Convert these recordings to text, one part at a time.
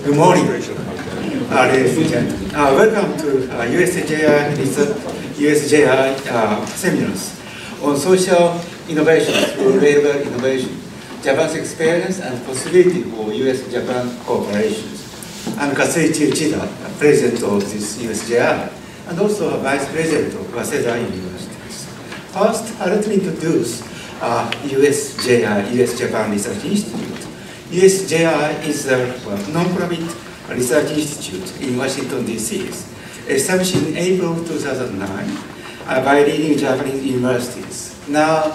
Good morning, ladies and gentlemen. Welcome to USJI seminars on social innovation through railway innovation, Japan's experience and possibility for US-Japan cooperations. I'm Katsuichi Uchida, president of this USJI, and also vice president of Waseda Universities. First, let me introduce USJI, US-Japan Research Institute. USJI is a non-profit research institute in Washington, D.C., established in April 2009 by leading Japanese universities. Now,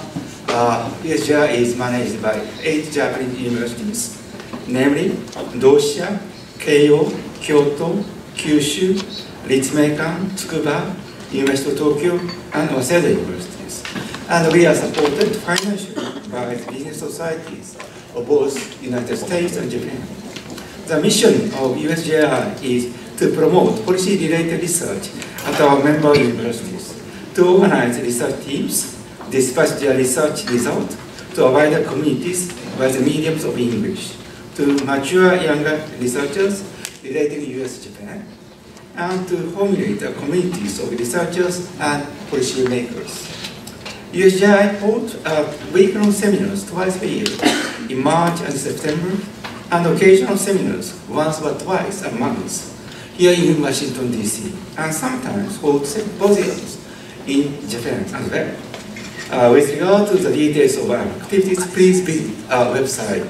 USJI is managed by 8 Japanese universities, namely Dosha, Keio, Kyoto, Kyushu, Ritsumeikan, Tsukuba, University of Tokyo, and Waseda universities. And we are supported financially by business societies of both United States and Japan. The mission of USJI is to promote policy-related research at our member universities, to organize research teams, dispatch their research results to wider communities by the mediums of English, to mature younger researchers relating to US-Japan, and to formulate communities of researchers and policymakers. USJI holds week-long seminars twice a year in March and September, and occasional seminars once or twice a month here in Washington, D.C., and sometimes hold symposiums in Japan as well. With regard to the details of our activities, please visit our website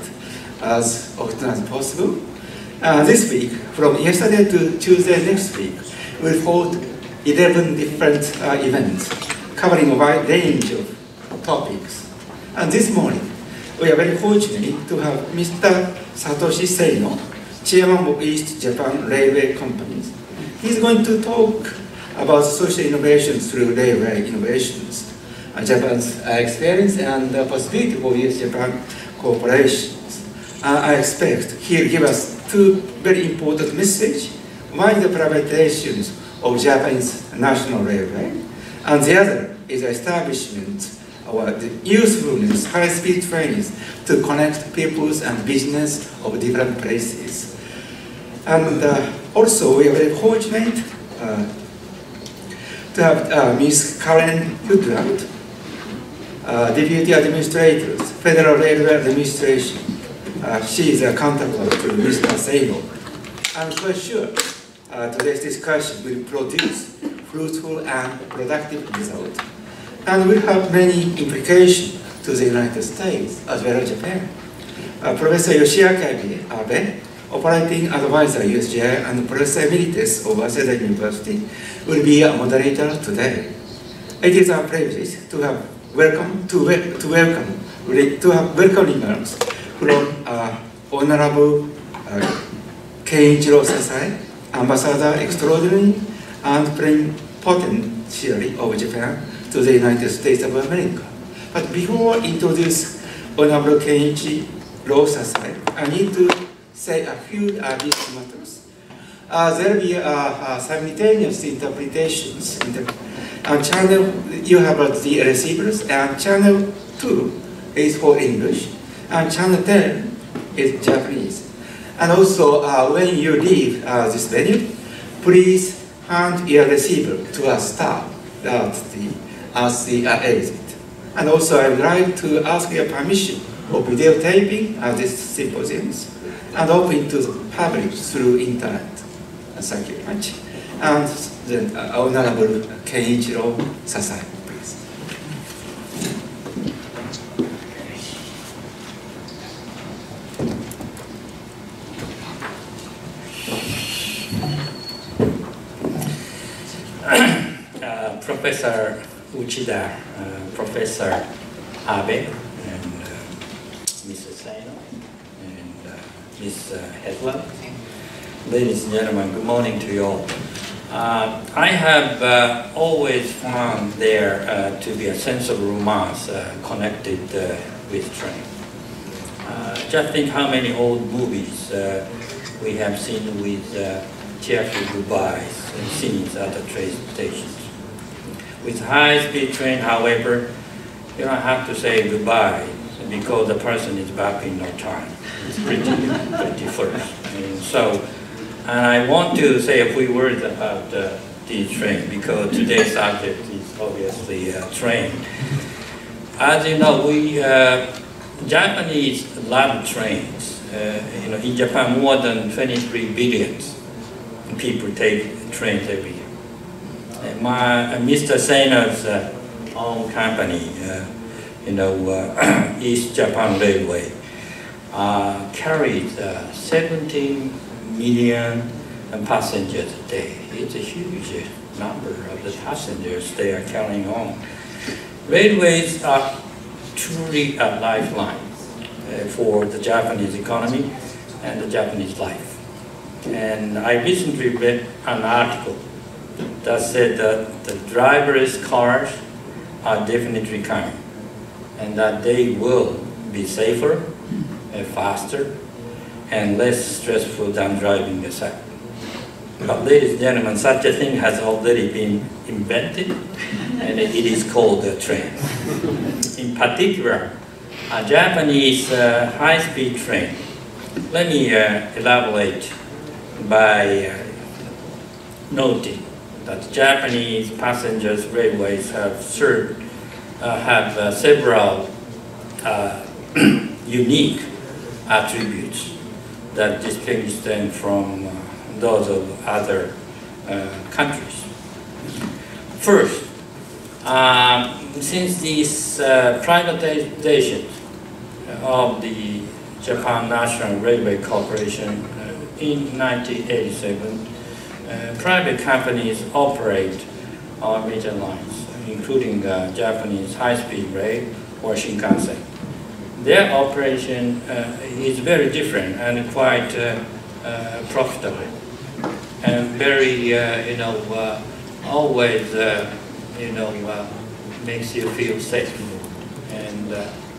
as often as possible. This week, from yesterday to Tuesday next week, we'll hold 11 different events covering a wide range of topics. And this morning, we are very fortunate to have Mr. Satoshi Seino, chairman of East Japan Railway Companies. He's going to talk about social innovations through railway innovations, Japan's experience and the possibility for US-Japan cooperations. I expect he'll give us 2 very important messages. One is the privatizations of Japan's national railway, and the other is the establishment or the usefulness, high-speed trains to connect peoples and business of different places. And also, we are very fortunate to have Ms. Karen Hoodland, Deputy Administrator, Federal Railway Administration. She is a counterpart to Mr. Seino. I'm quite sure today's discussion will produce fruitful and productive results, and will have many implications to the United States as well as Japan. Professor Yoshiaki Abe, operating advisor USJI, and Professor Emeritus of Waseda University will be a moderator today. It is our privilege to have welcome remarks from Honorable Keiichiro Sasai, Ambassador Extraordinary and Plenipotentiary of Japan to the United States of America. But before I introduce Honorable Keiichiro Sasai, I need to say a few business matters. There will be simultaneous interpretations. Channel, you have the receivers, and channel 2 is for English, and channel 10 is Japanese. And also, when you leave this venue, please hand your receiver to a staff at the exit. And also, I would like to ask your permission for videotaping these symposiums and open to the public through internet. Thank you very much. And then Honorable Keiichiro Sasai, please. Professor Uchida, Professor Abe, and Mr. Seino, and Ms. Hedland. Ladies and gentlemen, good morning to you all. I have always found there to be a sense of romance connected with train. Just think how many old movies we have seen with tearful goodbyes and scenes at the train stations. With high-speed train, however, you don't have to say goodbye because the person is back in no time. It's pretty first. And I want to say a few words about the train, because today's subject is obviously train. As you know, Japanese love trains. In Japan, more than 23 billion people take trains every year. Mr. Seino's own company, East Japan Railway, carries 17 million passengers a day. It's a huge number of the passengers they are carrying on. Railways are truly a lifeline for the Japanese economy and the Japanese life. And I recently read an article that said that the driverless cars are definitely coming, and that they will be safer, faster, and less stressful than driving a cycle. But ladies and gentlemen, such a thing has already been invented, and it is called a train. In particular, a Japanese high-speed train. Let me elaborate by noting that Japanese passengers railways have several unique attributes that distinguish them from those of other countries. First, since this privatization of the Japan National Railway Corporation in 1987, private companies operate our major lines, including Japanese high-speed rail or Shinkansen. Their operation is very different and quite profitable, and very, always, makes you feel safe. And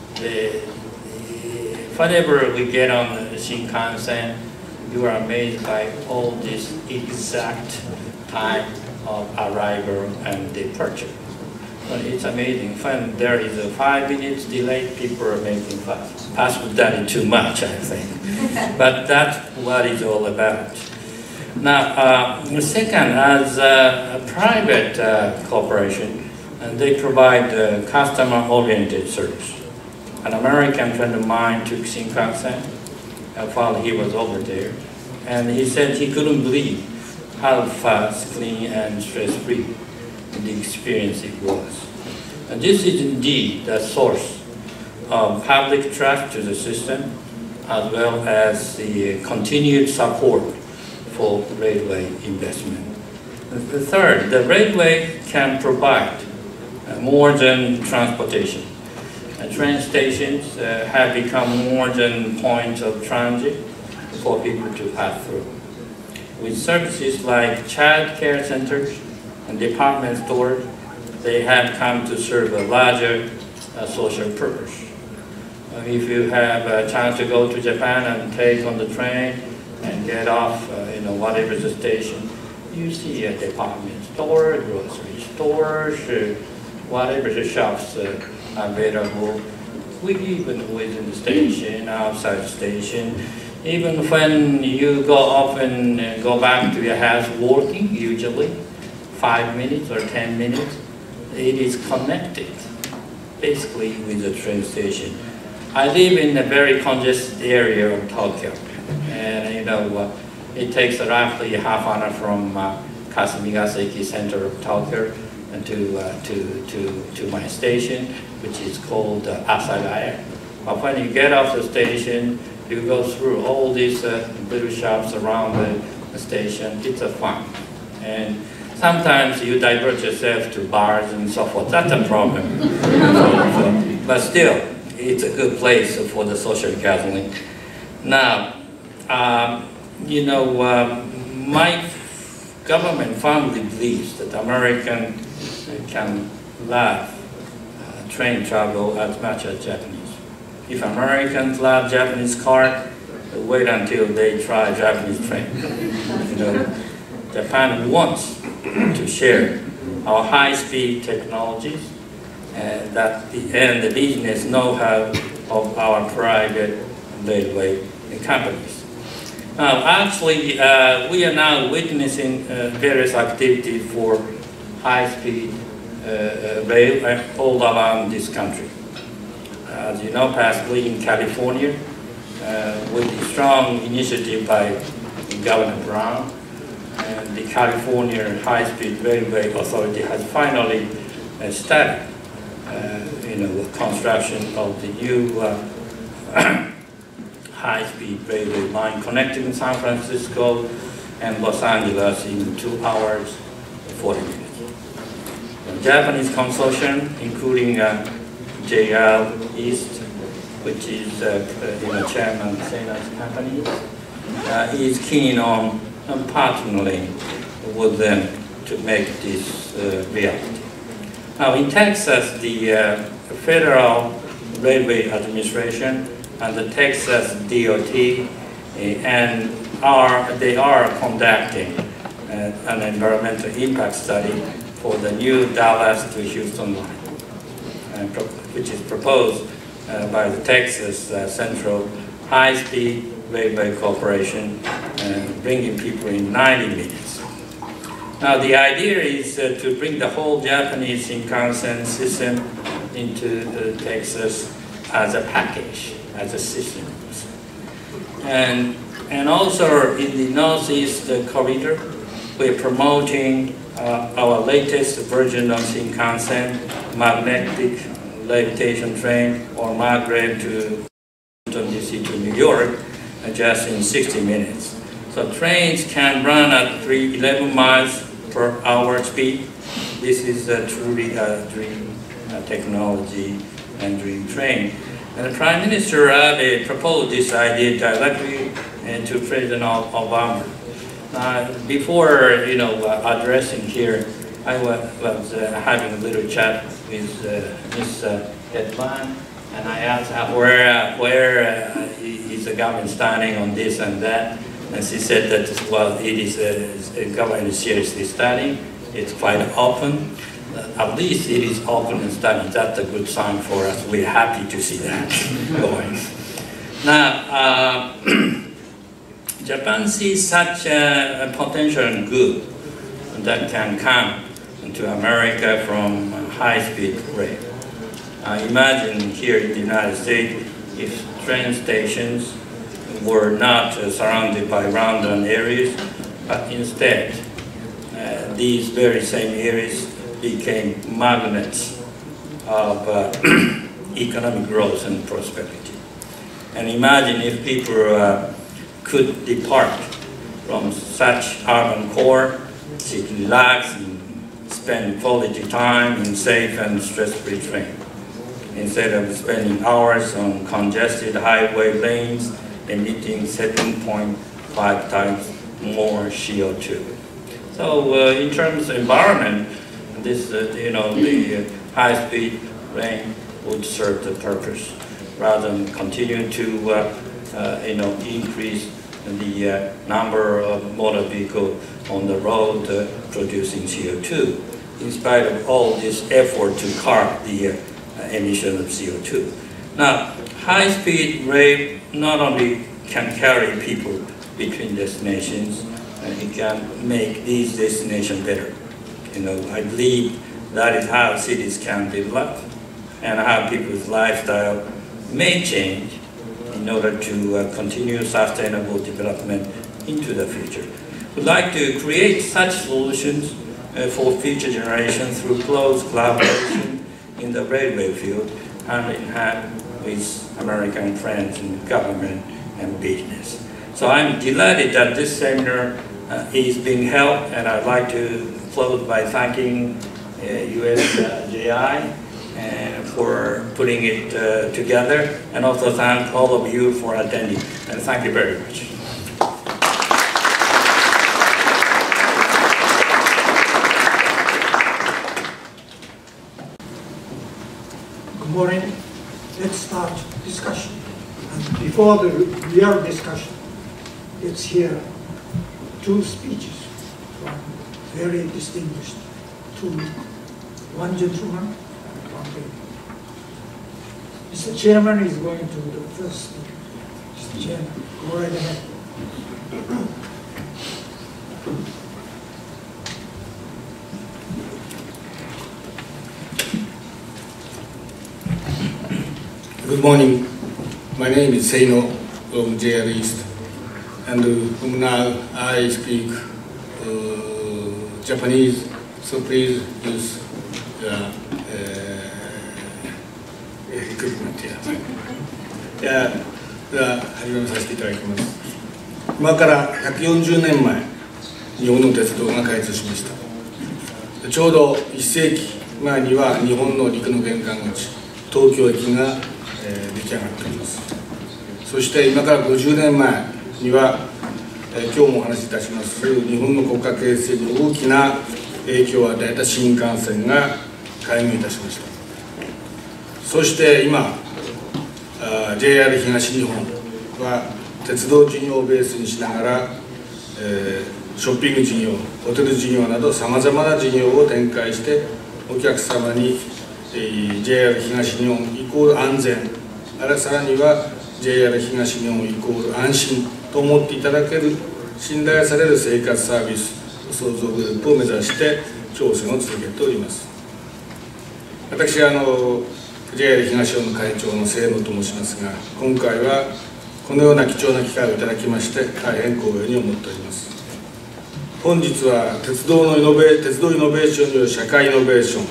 whenever we get on the Shinkansen, you are amazed by all this exact time of arrival and departure. But it's amazing. When there is a 5 minutes delay, people are making fuss. Possibly done it too much, I think. But that's what it's all about. Now, second, as a private corporation, they provide customer-oriented service. An American friend of mine took Shinkansen while he was over there, and he said he couldn't believe how fast, clean, and stress-free the experience it was. And this is indeed the source of public trust to the system, as well as the continued support for railway investment. The third, the railway can provide more than transportation. Train stations have become more than points of transit for people to pass through. With services like child care centers and department stores, they have come to serve a larger social purpose. If you have a chance to go to Japan and take on the train and get off, whatever the station, you see a department store, grocery stores, whatever the shops available, even within the station, outside the station. Even when you go off and go back to your house walking, usually 5 minutes or 10 minutes, it is connected basically with the train station. I live in a very congested area of Tokyo, and it takes roughly half an hour from Kasumigaseki center of Tokyo to my station, which is called Asagaya. But when you get off the station, you go through all these little shops around the station. It's a fun. And sometimes you divert yourself to bars and so forth. That's a problem. But still, it's a good place for the social gathering. Now, my government firmly believes that American can love train travel as much as Japanese. If Americans love Japanese car, wait until they try Japanese train. Japan wants to share our high-speed technologies and the business know-how of our private railway companies. Actually, we are now witnessing various activities for high-speed rail all around this country. As you know, particularly in California, with the strong initiative by Governor Brown, and the California High-Speed Railway Authority has finally started construction of the new high-speed railway line connecting San Francisco and Los Angeles in 2 hours and 40 minutes. The Japanese consortium, including JR East, which is Chairman Sena's company, is keen on partnering with them to make this reality. Now in Texas, the Federal Railway Administration and the Texas DOT they are conducting an environmental impact study for the new Dallas to Houston line, which is proposed by the Texas Central High-Speed Railway Corporation, bringing people in 90 minutes. Now the idea is to bring the whole Japanese Shinkansen system into Texas as a package, as a system. And also in the Northeast corridor, we're promoting our latest version of Shinkansen, magnetic levitation train, or Maglev to Washington DC to New York, just in 60 minutes. So trains can run at 11 miles per hour speed. This is truly a dream technology and dream train. And the Prime Minister Abe proposed this idea directly to President Obama. Before addressing here, I was having a little chat with Ms. Hetland, and I asked her where is the government standing on this and that, and she said that, well, it is the government is seriously studying. It's quite open. At least it is open and studying. That's a good sign for us. We're happy to see that going. Now, Japan sees such a potential and good that can come to America from high-speed rail. Imagine here in the United States, if train stations were not surrounded by random areas, but instead these very same areas became magnets of economic growth and prosperity. And imagine if people could depart from such urban core, sit relax and spend quality time in safe and stress-free train, instead of spending hours on congested highway lanes emitting 7.5 times more CO2. So in terms of environment, this, the high-speed train would serve the purpose rather than continue to, increase the number of motor vehicles on the road producing CO2, in spite of all this effort to curb the emission of CO2. Now, high-speed rail not only can carry people between destinations, it can make these destinations better. I believe that is how cities can develop and how people's lifestyle may change in order to continue sustainable development into the future. We'd like to create such solutions for future generations through close collaboration in the railway field, hand in hand with American friends in government and business. So I'm delighted that this seminar is being held, and I'd like to close by thanking USJI for putting it together, and also thank all of you for attending, and thank you very much. Good morning. Let's start discussion. And before the real discussion, let's hear two speeches from very distinguished one gentleman and one lady. Mr. Chairman is going to the first speaker. Mr. Chairman, go right ahead. Good morning. My name is Seino from JR East, and now I speak Japanese, so please use equipment here. では始めさせていただきます。今から140年前、日本の鉄道が開通しました。ちょうど1世紀前には日本の陸の玄関口、東京駅が出来上がっております。そして今から50年前には、今日もお話しいたします日本の国家形成に大きな影響を与えた新幹線が開業いたしました。そして今JR 東日本は鉄道事業をベースにしながら、ショッピング事業、ホテル事業などさまざまな事業を展開してお客様に、JR 東日本イコール安全、さらには JR 東日本イコール安心と思っていただける信頼される生活サービス創造グループを目指して挑戦を続けております。私JR 東日本の会長の清野と申しますが、今回はこのような貴重な機会をいただきまして大変光栄に思っております。本日は鉄道イノベーションによる社会イノベーション、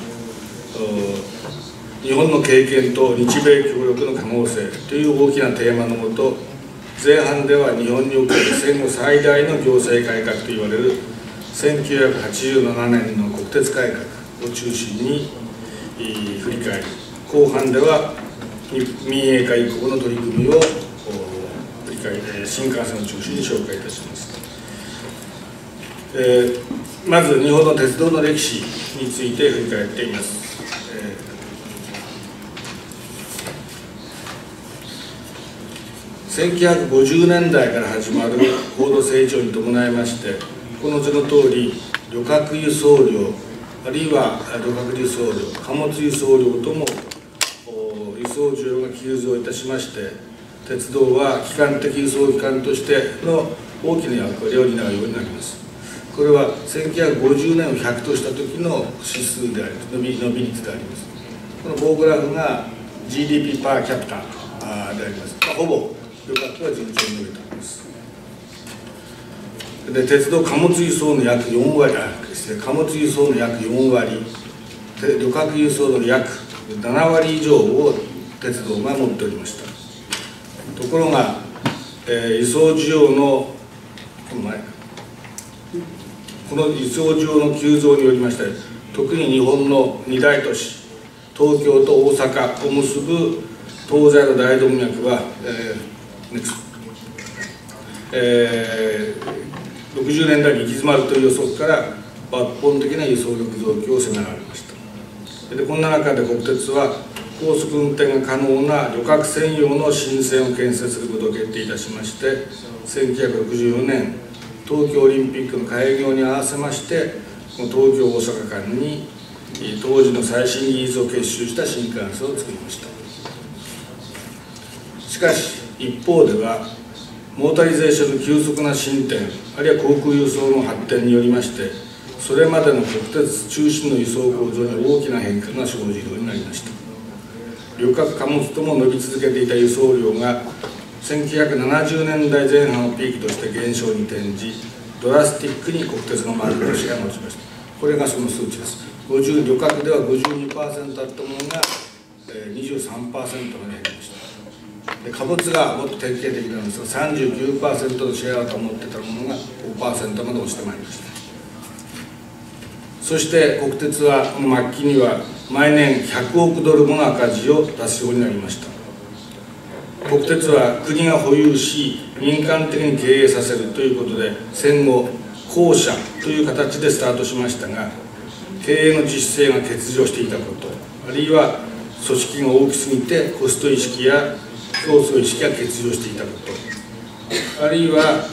日本の経験と日米協力の可能性という大きなテーマのもと、前半では日本における戦後最大の行政改革といわれる1987年の国鉄改革を中心に振り返り、後半では民営化以降の取り組みを振り返り、新幹線を中心に紹介いたします。まず日本の鉄道の歴史について振り返っています。1950年代から始まる高度成長に伴いまして、この図の通り旅客輸送量、あるいは旅客輸送量、貨物輸送量とも輸送需要が急増いたしまして、鉄道は基幹的輸送機関としての大きな役割を担うようになります。これは1950年を100とした時の指数であります、伸び率であります。この棒グラフが GDP パーキャピタであります。ほぼ旅客は順調に伸びております。で、鉄道貨物輸送の約4割、貨物輸送の約4割、旅客輸送の約7割以上を鉄道が持っておりました。ところが、輸送需要のこの輸送需要の急増によりまして、特に日本の2大都市東京と大阪を結ぶ東西の大動脈は、60年代に行き詰まるという予測から抜本的な輸送力増強を迫られました。でこんな中で国鉄は高速運転が可能な旅客専用の新線を建設することを決定いたしまして、1964年東京オリンピックの開業に合わせまして、この東京大阪間に当時の最新技術を結集した新幹線を作りました。しかし一方ではモータリゼーションの急速な進展、あるいは航空輸送の発展によりまして、それまでの国鉄中心の輸送構造に大きな変化が生じるようになりました。旅客貨物とも伸び続けていた輸送量が1970年代前半をピークとして減少に転じ、ドラスティックに国鉄の丸年が持ちました。これがその数値です。旅客では 52% あったものが 23% まで減りました。で貨物がもっと典型的なんですが、 39% のシェアを保っていたものが 5% まで落ちてまいりました。そして国鉄はこの末期には毎年100億ドルもの赤字を出すようになりました。国鉄は国が保有し民間的に経営させるということで、戦後公社という形でスタートしましたが、経営の自主性が欠如していたこと、あるいは組織が大きすぎてコスト意識や競争意識が欠如していたこと、あるいは、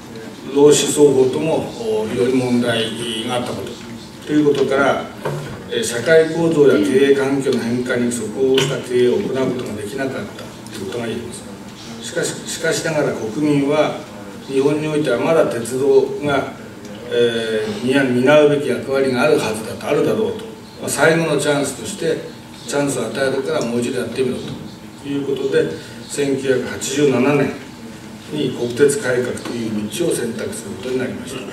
労使双方とも非常に問題があったことということから、 社会構造や経営環境の変化に即応した経営を行うことができなかったということが言えます。しかしながら国民は日本においてはまだ鉄道が、担うべき役割があるはずだと、あるだろうと、最後のチャンスとしてチャンスを与えるからもう一度やってみろということで、1987年に国鉄改革という道を選択することになりました。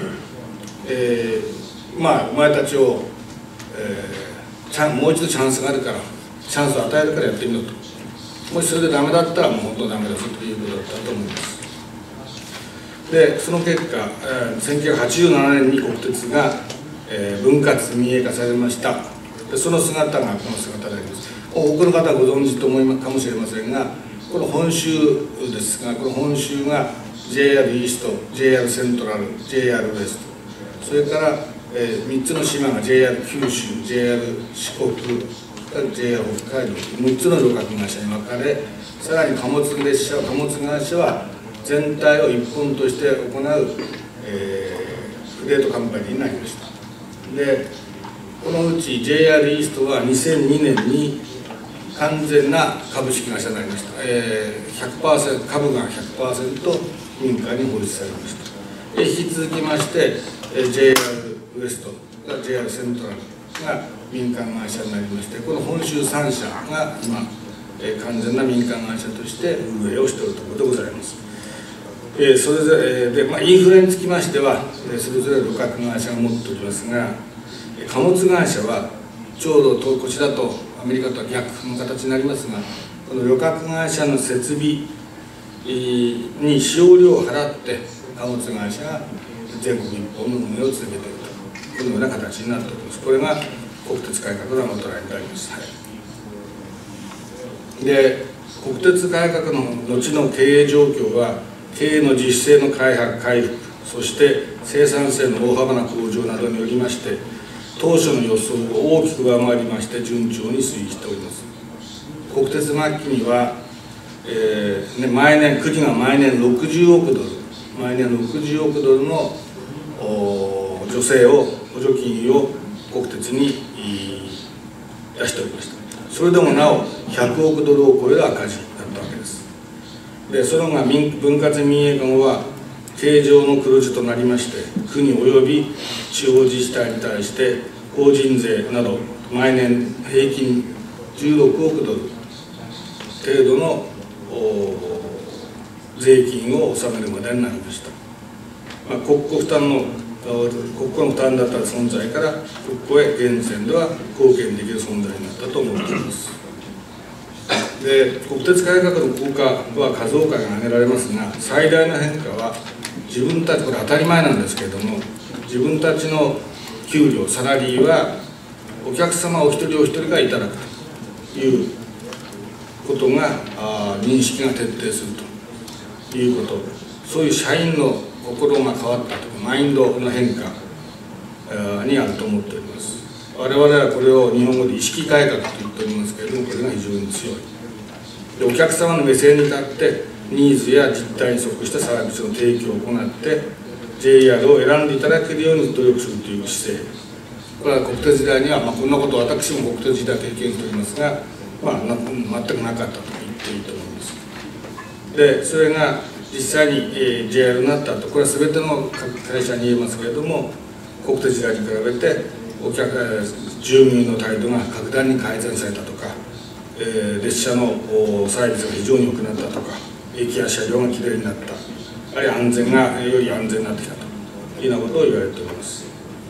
お前たちを、もう一度チャンスがあるから、チャンスを与えるからやってみろと、もしそれでダメだったらもう本当ダメだぞということだったと思います。でその結果、1987年に国鉄が、分割民営化されました。でその姿がこの姿であります。多くの方はご存知と思いかもしれませんが、この本州ですが、この本州が JR イースト、JR セントラル、JR ウエスト、それから、3つの島が JR 九州、JR 四国、JR 北海道、6つの旅客会社に分かれ、さらに貨物会社は全体を一本として行う、フレートカンパニーになりました。でこのうち JR イーストは2002年に完全な株式会社になりました。100%株が 100% 民間に放出されました。引き続きまして JR ウエスト、JR セントラルが民間会社になりまして、この本州3社が今完全な民間会社として運営をしているところでございます。それぞれで、インフレにつきましてはそれぞれ旅客会社が持っておりますが、貨物会社はちょうどこちらとアメリカとは逆の形になりますが、この旅客会社の設備に使用料を払って貨物会社が全国一本の運営を続けていると、このような形になっております。これが国鉄改革の元来になります。で国鉄改革の後の経営状況は、経営の自主性の回復、そして生産性の大幅な向上などによりまして、当初の予想を大きく上回りまして順調に推移しております。国鉄末期には、国が毎年60億ドルの補助金を国鉄に出しておりました。それでもなお100億ドルを超える赤字だったわけです。でそれが分割民営化後は経営上の黒字となりまして、国および地方自治体に対して法人税など毎年平均16億ドル程度の税金を納めるまでになりました。国庫の負担だった存在から国庫へ現時点では貢献できる存在になったと思っています。で国鉄改革の効果は数多く挙げられますが、最大の変化は自分たち、これ当たり前なんですけれども、自分たちの給料、サラリーはお客様お一人お一人がいただくということが認識が徹底するということ、そういう社員の心が変わったというマインドの変化にあると思っております。我々はこれを日本語で意識改革と言っておりますけれども、これが非常に強い。でお客様の目線に立ってニーズや実態に即したサービスの提供を行って JR を選んでいただけるように努力するという姿勢、これは国鉄時代には、こんなことを私も国鉄時代経験しておりますが、全くなかったと言っていいと思います。でそれが実際に JR になった後、これは全ての会社に言えますけれども、国鉄時代に比べて従業員の態度が格段に改善されたとか、列車のサービスが非常に良くなったとか、駅や車両がきれいになった、あるいは安全がより安全になってきたというようなことを言われております。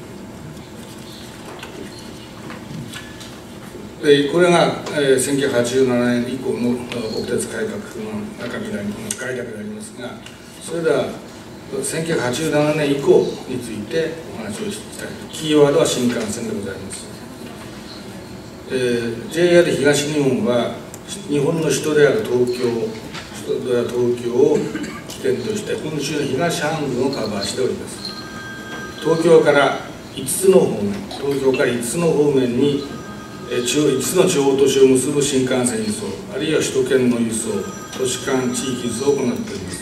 でこれが、1987年以降の国鉄改革の中身でありますが、それでは1987年以降についてお話をしたい。キーワードは新幹線でございます。JR 東日本は日本の首都である東京を起点として本州の東半分をカバーしております。東京から5つの方面に5つの地方都市を結ぶ新幹線輸送、あるいは首都圏の輸送、都市間地域輸送を行っております。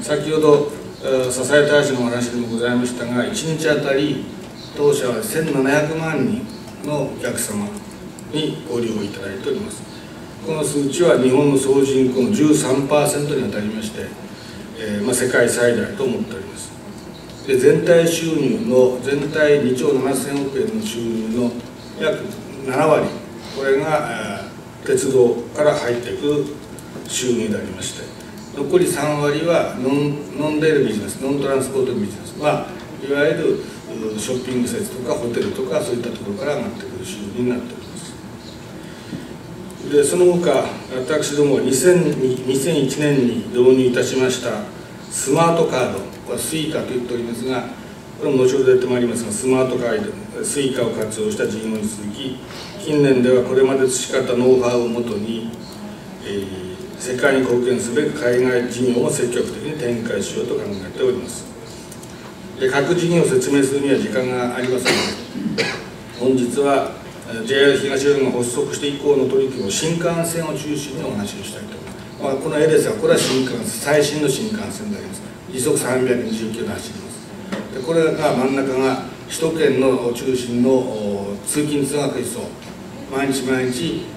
先ほど支え大使のお話にもございましたが、1日あたり当社は1700万人のお客様にご利用いただいております。この数値は日本の総人口の 13% にあたりまして、世界最大と思っております。で、全体収入の全体2兆7000億円の収入の約7割、これが鉄道から入ってくる収入でありまして、残り3割はノンレールビジネス、ノントランスポートビジネス、いわゆるショッピング施設とかホテルとかそういったところから上がってくる収入になっております。で、その他私どもは2001年に導入いたしましたスマートカード、これはスイカと言っておりますが、これも後ほど出てまいりますが、スマートカード、スイカを活用した事業に続き、近年ではこれまで培ったノウハウをもとに、世界に貢献すべく海外事業を積極的に展開しようと考えております。で、各事業を説明するには時間がありませんので、本日は JR 東日本が発足して以降の取り組みを新幹線を中心にお話をしたいと思います。この絵ですが、これは新幹線、最新の新幹線であります。時速320キロで走ります。で、これが真ん中が首都圏の中心の通勤通学輸送、毎日1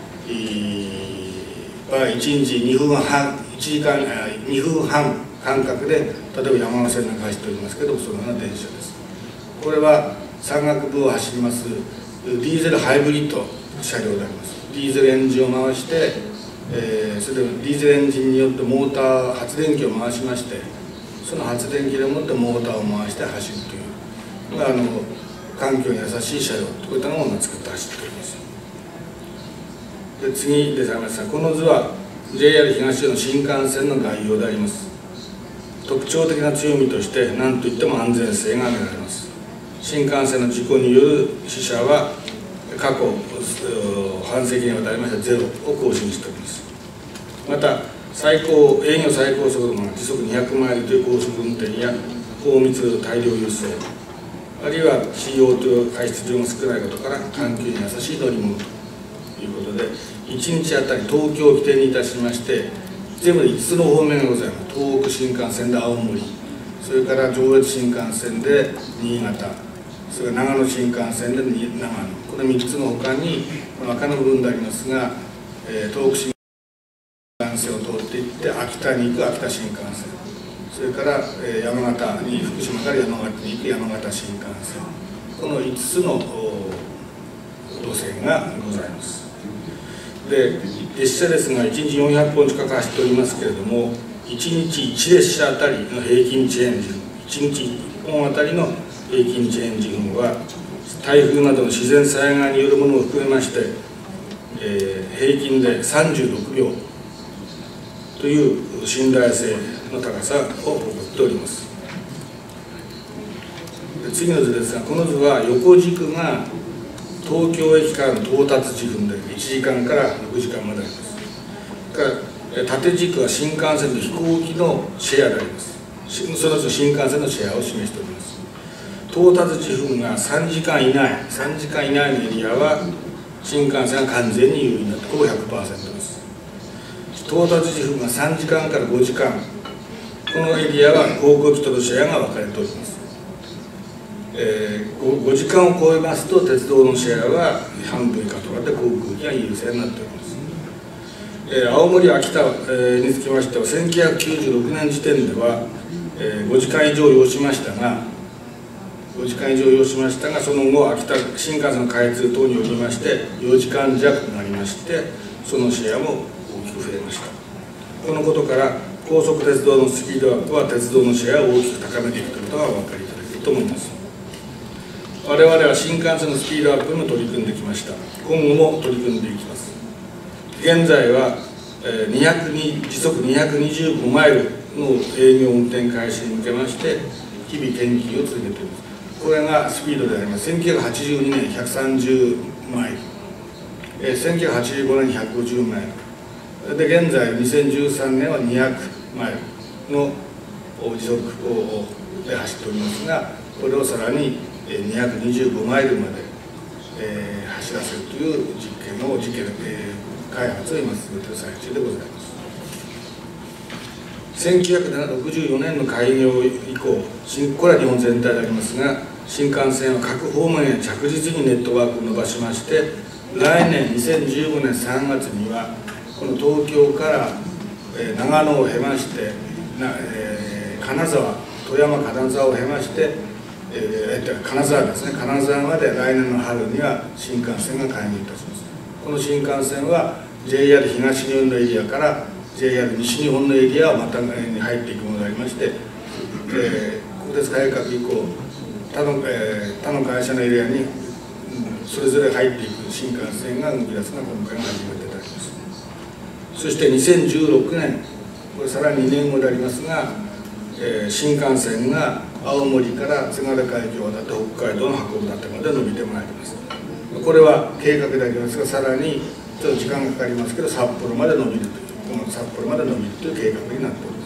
日2分半、1時間2分半間隔で、例えば山手線なんか走っておりますけども、そのような電車です。これは山岳部を走りますディーゼルハイブリッド車両であります。ディーゼルエンジンを回して、それでディーゼルエンジンによってモーター発電機を回しまして、その発電機でもってモーターを回して走るというのが環境に優しい車両、こういったものを作って走っております。で、次でございますが、この図は JR 東日本の新幹線の概要であります。特徴的な強みとして何といっても安全性が挙げられます。新幹線の事故による死者は過去半世紀にわたりましてゼロを更新しております。また営業最高速度が時速200マイルという高速運転や高密大量輸送、あるいは CO2 排出量が少ないことから環境に優しい乗り物ということで、1日あたり東京を起点にいたしまして全部で5つの方面がございます。東北新幹線で青森、それから上越新幹線で新潟、それから長野新幹線で長野、この3つのほかに赤の部分でありますが、東北新幹線を通っていって秋田に行く秋田新幹線、それから、山形に福島から山形に行く山形新幹線、この5つの路線がございます。で、列車ですが1日400本近く走っておりますけれども、1日1列車あたりの平均遅延時間、1日1本あたりの平均遅延時間は台風などの自然災害によるものを含めまして、平均で36秒という信頼性の高さを誇っております。で、次の図ですが、この図は横軸が東京駅からの到達時分で1時間から6時間まであります。から縦軸は新幹線と飛行機のシェアであります。その新幹線のシェアを示しております。到達時分が3時間以内のエリアは新幹線が完全に優位になってほぼ 100% です。到達時分が3時間から5時間、このエリアは航空機とのシェアが分かれております。5時間を超えますと鉄道のシェアは半分以下となって航空機が優勢になっております。青森、秋田につきましては1996年時点では5時間以上要しましたが、その後秋田新幹線の開通等によりまして4時間弱となりまして、そのシェアも大きく増えました。このことから高速鉄道のスピードアップは鉄道のシェアを大きく高めていくということがお分かりいただけると思います。我々は新幹線のスピードアップにも取り組んできました。今後も取り組んでいきます。現在は時速225マイルの営業運転開始に向けまして日々研究を続けています。これがスピードであります。1982年130マイル、1985年に150マイルで、現在2013年は200マイルの時速で走っておりますが、これをさらに225マイルまで走らせるという開発を今進めている最中でございます。1964年の開業以降、これは日本全体でありますが、 新幹線は各方面へ着実にネットワークを伸ばしまして、来年2015年3月にはこの東京から長野を経まして金沢、富山金沢を経まして金沢ですね、金沢まで来年の春には新幹線が開業いたします。この新幹線は JR 東日本のエリアから JR 西日本のエリアをまたに入っていくものでありまして、国鉄改革以降他の会社のエリアにそれぞれ入っていく新幹線が動き出すのが今回の初めてであります。そして2016年、これさらに2年後でありますが、新幹線が青森から津軽海峡を渡って北海道の函館まで伸びてまいります。これは計画でありますが、さらにちょっと時間がかかりますけど、札幌まで伸びるという、この札幌まで伸びるという計画になっております。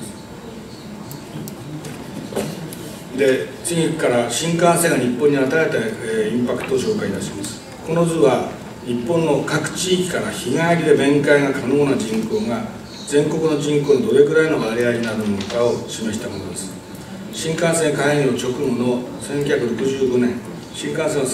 で、次から新幹線が日本に与えた、インパクトを紹介いたします。この図は日本の各地域から日帰りで面会が可能な人口が全国の人口のどれくらいの割合になるのかを示したものです。新幹線開業直後の1965年、新幹線は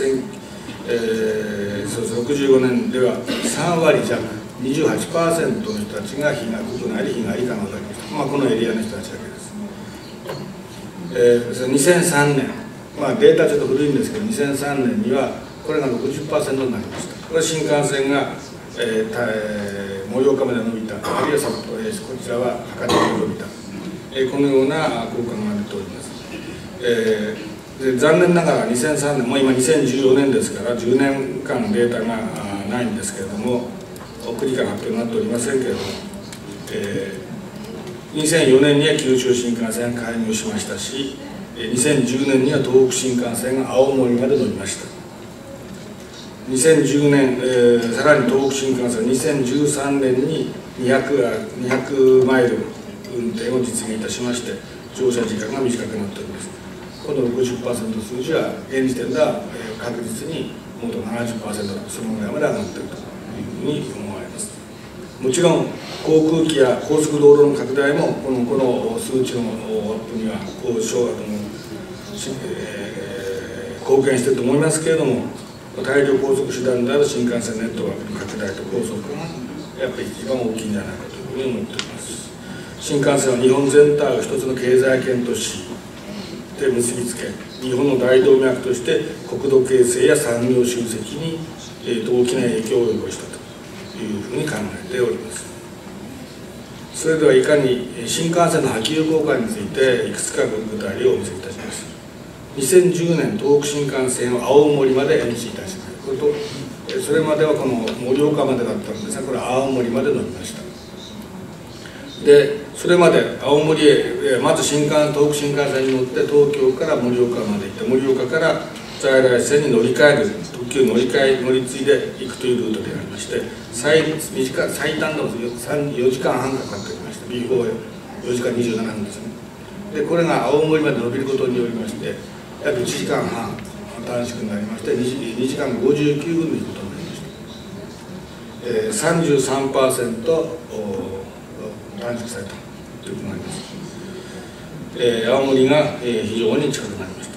65年では3割弱、28% の人たちが国内で日帰り可能でありました。このエリアの人たちだけです。2003年、データちょっと古いんですけど、2003年にはこれが 60% になりました。これは新幹線が、盛岡まで伸びた、あるいは札幌、こちらは博多まで伸びた、このような効果が出ております。で残念ながら2003年、もう今2014年ですから10年間データがないんですけれども、国から発表になっておりませんけれども、2004年には九州新幹線が開業しましたし、2010年には東北新幹線が青森まで伸びました。2010年、さらに東北新幹線は2013年に200マイル運転を実現いたしまして、乗車時間が短くなっております。この 60% 数字は現時点では確実にもっと 70% そのぐらいまで上がっているというふうに思われます。もちろん航空機や高速道路の拡大もこの数値のアップには貢献していると思いますけれども、大量高速手段である新幹線ネットワークの拡大と高速がやっぱり一番大きいんじゃないかというふうに思っております。新幹線は日本全体を一つの経済圏としで結びつけ、日本の大動脈として国土形成や産業集積に大きな影響を及ぼしたというふうに考えております。それではいかに新幹線の波及効果についていくつか具体例をお見せいたします。2010年東北新幹線を青森まで延伸いたします。これとそれまではこの盛岡までだったんですが、これは青森まで伸びました。でそれまで青森へまず東北新幹線に乗って東京から盛岡まで行って、盛岡から在来線に乗り換える特急乗り継いで行くというルートでありまして、最短でも4時間半かかっておりました。 B4 4時間27分ですね。でこれが青森まで伸びることによりまして約1時間半短縮になりまして 2時間59分ということになりました。33% 短縮されたということになります。青森が非常に近くなりました。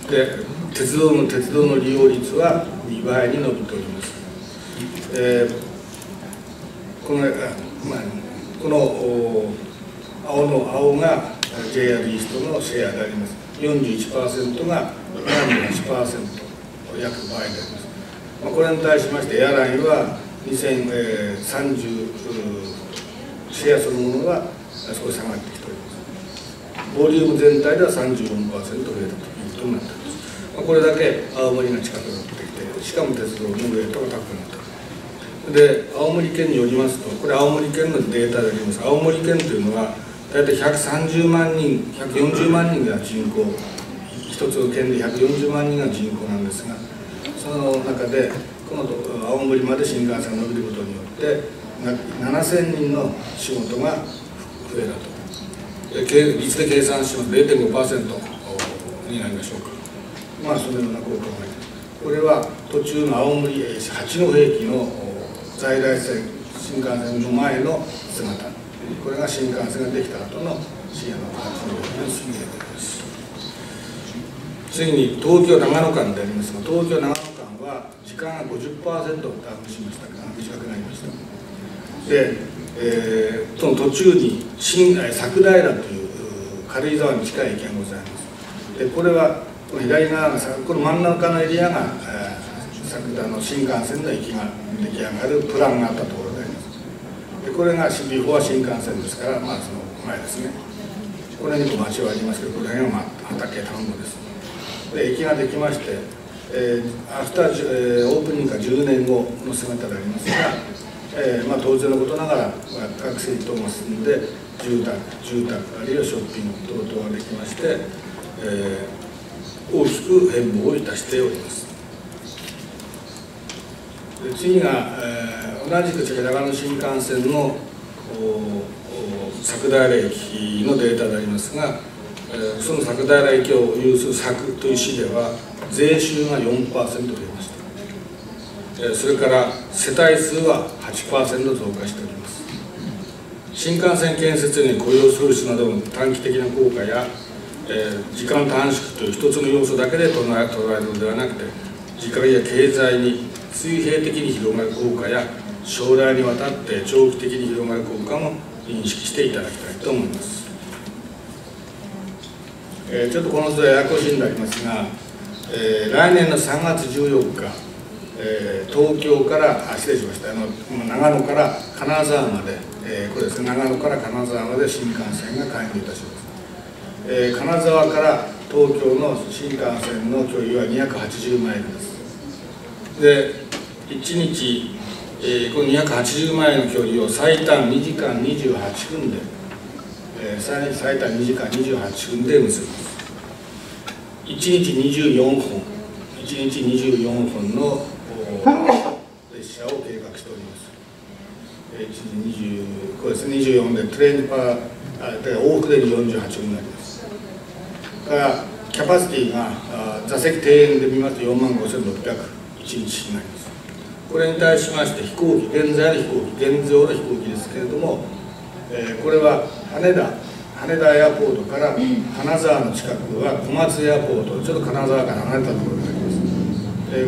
で鉄道の利用率は2倍に伸びております。この青が JR イーストのシェアであります。41% が 78%、約倍であります。これに対しましてエアラインは2030シェアそのものが少し下がってきております。ボリューム全体では 34% 増えたということになっております。これだけ青森が近くなってきて、しかも鉄道のレートが高くなっている。で青森県によりますと、これ青森県のデータであります。青森県というのは大体130万人、140万人が人口、一つの県で140万人が人口なんですが、その中でこの青森まで新幹線が伸びることによって7000人の仕事が増えたと。率で計算しますと 0.5% になりましょうか。そのような効果があります。これは途中の青森八戸駅の在来線新幹線の前の姿、これが新幹線ができた後の深夜の8の駅の水源です。 次に東京長野間でありますが、東京長野間は時間が 50% ダウンしましたから短くなりました。で、その途中に佐久平という軽井沢に近い駅がございます。でこれはこの左側がこの真ん中のエリアが佐久平の新幹線の駅が出来上がるプランがあったところであります。でこれがビフォー新幹線ですから、その前ですね。これにも町はありますけど、この辺は畑田んぼです。で駅ができまして、アフター、オープニングから10年後の姿でありますが、当然のことながら学生等も進んで住宅あるいはショッピング等々ができまして、大きく変貌をいたしております。で次が、同じく長野新幹線の佐久平駅のデータでありますが、その佐久平駅を有する佐久という市では税収が 4% 増えました。それから世帯数は 8% 増加しております。新幹線建設に雇用創出などの短期的な効果や、時間短縮という一つの要素だけで捉えるのではなくて、時間や経済に水平的に広がる効果や将来にわたって長期的に広がる効果も認識していただきたいと思います。ちょっとこの図はややこしいになりますが、来年の3月14日、東京から失礼しました、長野から金沢まで、これですね、長野から金沢まで新幹線が開業いたします。金沢から東京の新幹線の距離は280マイルです。で1日、この280マイルの距離を最短2時間28分で、最短2時間28分で結びます。1日24本の列車を計画しております。1日20、これですね、24でトレーンパー往復で48分になります。からキャパシティが座席定員で見ますと45,600、1日になります。これに対しまして飛行機、現在の飛行機、現像の飛行機ですけれども、これは羽田エアポートから金沢の近くは小松エアポート、ちょっと金沢から離れたところになります。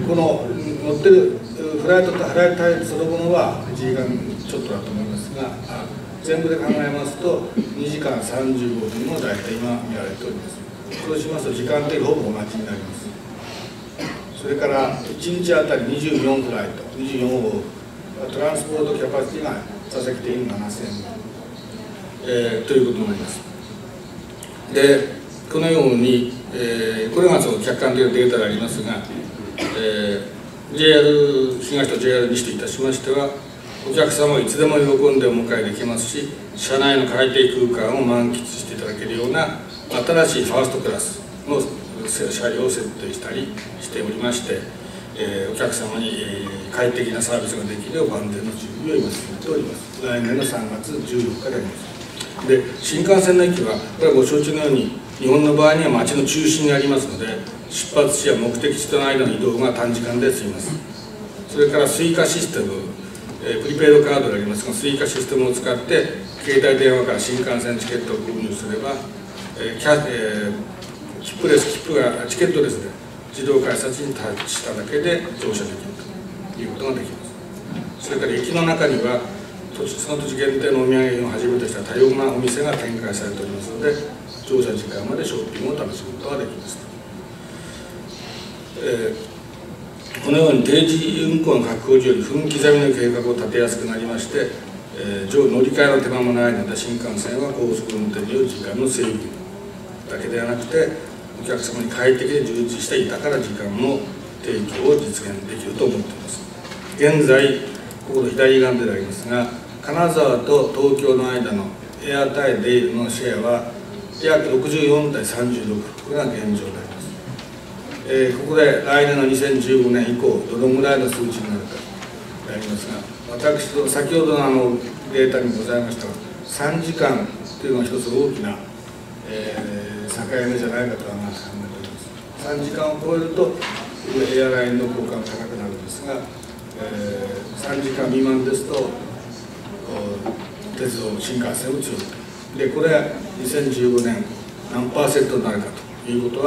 この乗ってるフライトタイムそのものは1時間ちょっとだと思いますが、全部で考えますと2時間35分も大体今見られております。そうしますと時間的にほぼ同じになります。それから1日あたり24フライト、24往復、トランスポートキャパシティが座席定員7000ということになります。でこのように、これがその客観的なデータでありますが、JR 東と JR 西といたしましては、お客様をいつでも喜んでお迎えできますし、車内の快適空間を満喫していただけるような新しいファーストクラスの車両を設定したりしておりまして、お客様に快適なサービスができるよう万全の準備を今進めております。来年の3月14日であります。で新幹線の駅はこれはご承知のように日本の場合には町の中心にありますので、出発地や目的地との間の移動が短時間で済みます。それからスイカシステム、プリペイドカードでありますが、スイカシステムを使って携帯電話から新幹線チケットを購入すれば、チケットレスで自動改札にタッチしただけで乗車できるということができます。それから駅の中にはその土地限定のお土産をはじめとした多様なお店が展開されておりますので、乗車時間までショッピングを楽しむことができます。このように定時運行の確保時より分刻みの計画を立てやすくなりまして、乗り換えの手間もないので、新幹線は高速運転による時間の制御だけではなくて、お客様に快適で充実した豊かな時間の提供を実現できると思っています。現在ここの左側でありますが、金沢と東京の間のエア対デイルのシェアは約64対36、これが現状であります。ここで来年の2015年以降どのぐらいの数値になるかでありますが、私と先ほどのデータにございましたが、3時間というのが一つ大きな、境目じゃないかとは考えております。3時間を超えるとエアラインの効果が高くなるんですが、3時間未満ですと鉄道新幹線を強くで、これは2015年何%になるかということは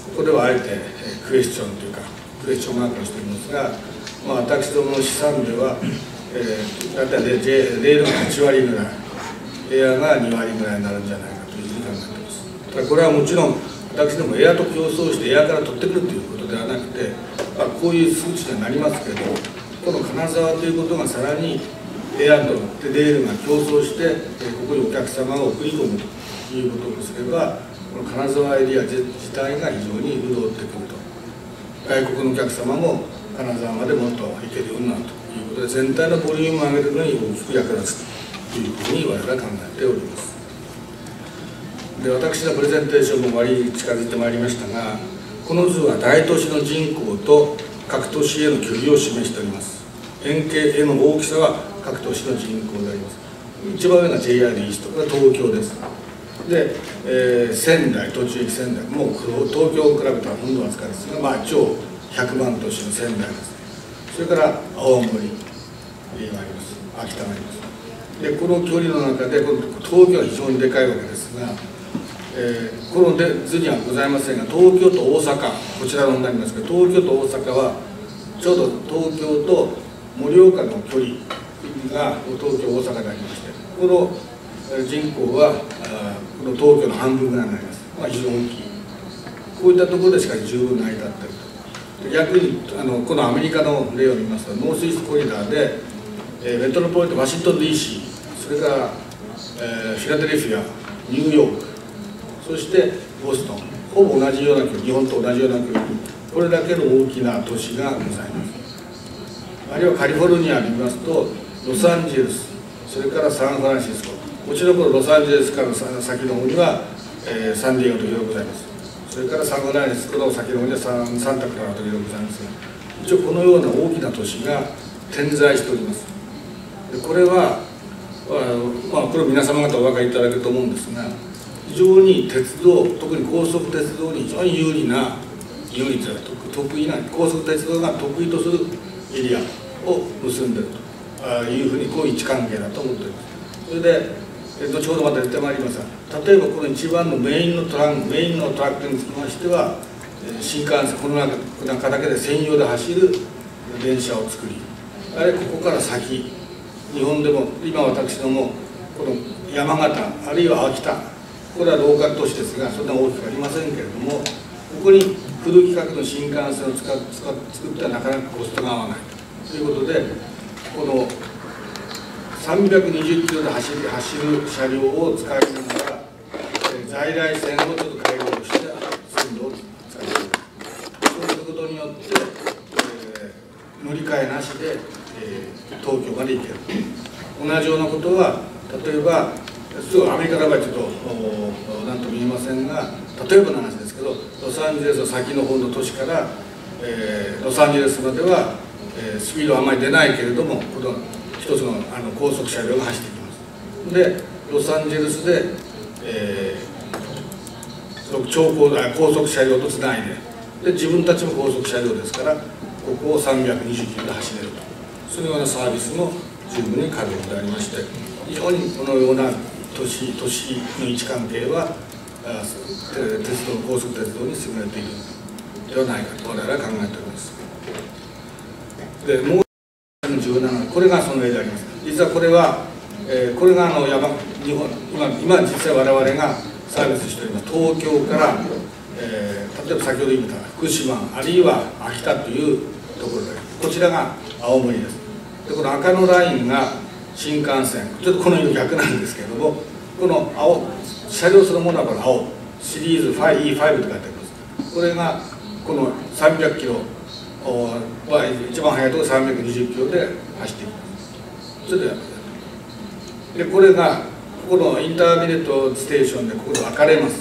ここではあえてクエスチョンというかクエスチョンマークをしていますが、私どもの試算では、大体レールが8割ぐらい、エアが2割ぐらいになるんじゃないかというふうに考えています。ただこれはもちろん私どもエアと競争してエアから取ってくるということではなくて、こういう数値になりますけれども、この金沢ということがさらにエアとレールが競争して、ここにお客様を送り込むということをすれば、この金沢エリア自体が非常に潤ってくると、外国のお客様も金沢までもっと行けるようになるということで、全体のボリュームを上げるのに大きく役立つというふうに我々は考えております。で、私のプレゼンテーションも終わりに近づいてまいりましたが、この図は大都市の人口と各都市への距離を示しております。円形への大きさは各都市の人口であります。一番上が JR イースト、これは東京です。で、仙台、途中駅仙台、もう東京を比べたらほんの扱いですが、超100万都市の仙台ですね。それから青森があります、秋田があります。で、この距離の中で、この東京は非常にでかいわけですが、この図にはございませんが、東京と大阪、こちらのになりますけど、東京と大阪は、ちょうど東京と盛岡の距離が東京、大阪でありまして、この人口はこの東京の半分ぐらいになります。非常に大きい。こういったところでしか十分成り立っていると。逆にこのアメリカの例を見ますと、ノースイーストコリダーで、メトロポリタンワシントン DC、それから、フィラデルフィア、ニューヨーク、そしてボストン、ほぼ同じような距離、日本と同じような距離に、これだけの大きな都市がございます。あるいはカリフォルニアで見ますと、ロサンゼルス、それからサンフランシスコ、もちろんこのロサンゼルスから先の方には、サンディエゴというのがございます。それからサンフランシスコの先の方にはサンタクララというのがございますが、一応このような大きな都市が点在しております。でこれは、これ皆様方お分かりいただけると思うんですが、非常に鉄道、特に高速鉄道に非常に有利というか得意な、高速鉄道が得意とするエリアを結んでいるというふうに、こういう位置関係だと思っております。それで後ほどまた出てまいりますが、例えばこの一番のメインのトラックにつきましては、新幹線、この中だけで専用で走る電車を作り、あれここから先、日本でも今私どもこの山形あるいは秋田、これはローカル都市ですが、そんな大きくありませんけれども、ここにフル規格の新幹線を作ってはなかなかコストが合わないということで、この320キロで走る車両を使いながら、在来線をちょっと改良して線路を使います。そうすることによって、乗り換えなしで、東京まで行ける。同じようなことは、例えばアメリカの場合ちょっと何とも言えませんが、例えばの話ですけど、ロサンゼルスの先の方の都市から、ロサンゼルスまでは、スピードはあまり出ないけれども、この一つの高速車両が走っていきます。で、ロサンゼルスで、高速車両とつないで、自分たちも高速車両ですから、ここを320キロで走れると、そのようなサービスも十分に可能でありまして、非常にこのような都市の位置関係は、高速鉄道に優れているのではないかと我々は考えております。で、もう17、これがその例であります。実はこれは、これが今実際我々がサービスしております東京から、例えば先ほど言った福島あるいは秋田というところで、こちらが青森です。でこの赤のラインが新幹線、ちょっとこの色逆なんですけれども、この車両そのものはこの青シリーズ E5 と書いてあります。これがこの300キロは一番速いところ320キロで走っていきます。それでこれがここのインターミネットステーションでここで分かれます。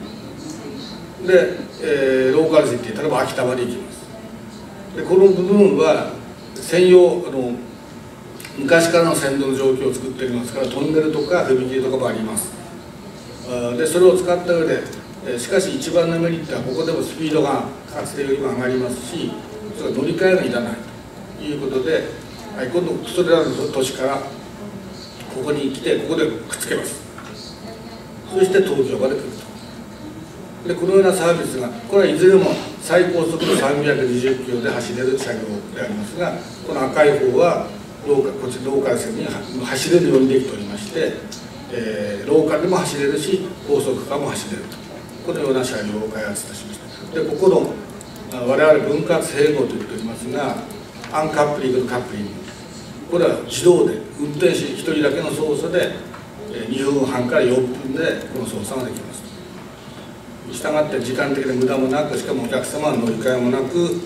で、ローカル線って例えば秋田まで行きます。でこの部分は専用昔からの線路の状況を作っておりますから、トンネルとか踏切とかもあります。でそれを使った上で、しかし一番のメリットはここでもスピードがかつてよりも上がりますし、それ乗り換えがいらないということで、今度それらの都市からここに来てここでくっつけます。そして東京まで来るとでこのようなサービスが、これはいずれも最高速度320キロで走れる車両でありますが、この赤い方はこっちローカル線に走れるようにできておりまして、ローカルでも走れるし、高速化も走れると、このような車両を開発いたしました。でここの我々分割併合と言っておりますが、アンカップリングとカップリング、これは自動で運転士1人だけの操作で2分半から4分でこの操作ができます。したがって時間的な無駄もなく、しかもお客様は乗り換えもなく、動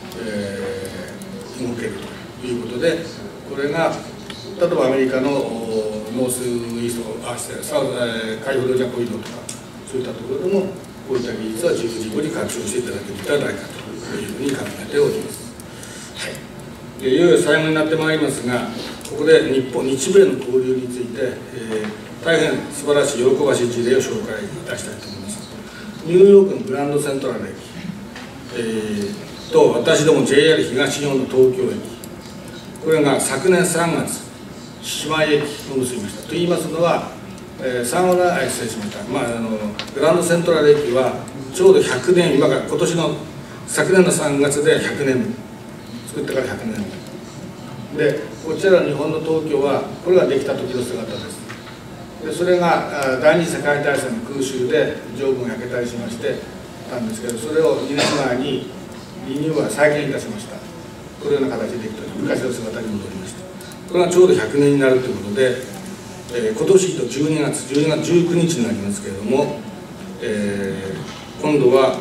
けるということで、これが例えばアメリカのノースイーストカリフォルニアコリドーとかそういったところでもこういった技術は十分に活用していただけるのではないかというふうに考えております。はい、いよいよ最後になってまいりますが、ここで日米の交流について、大変素晴らしい喜ばしい事例を紹介いたしたいと思います。ニューヨークのグランドセントラル駅、と私ども JR 東日本の東京駅、これが昨年3月姉妹駅を結びました。と言いますのは、失礼しました、グランドセントラル駅はちょうど100年、今年の昨年の3月で100年作ってから100年で、こちらの日本の東京はこれができた時の姿です。でそれが第二次世界大戦の空襲で上部が焼けたりしましてたんですけど、それを2年前にリニューアル再建いたしました。このような形でできて昔の姿に戻りました。これがちょうど100年になるということで、今年と12月19日になりますけれども、今度は、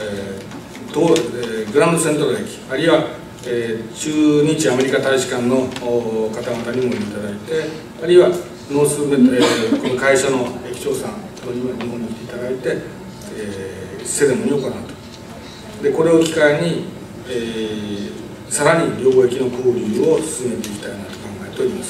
グランドセントラル駅、あるいは、駐日アメリカ大使館の方々にもいただいて、あるいはノースこの会社の駅長さんと日本に来ていただいて、セレモニーを行うと。でこれを機会に、さらに両駅の交流を進めていきたいなと考えております。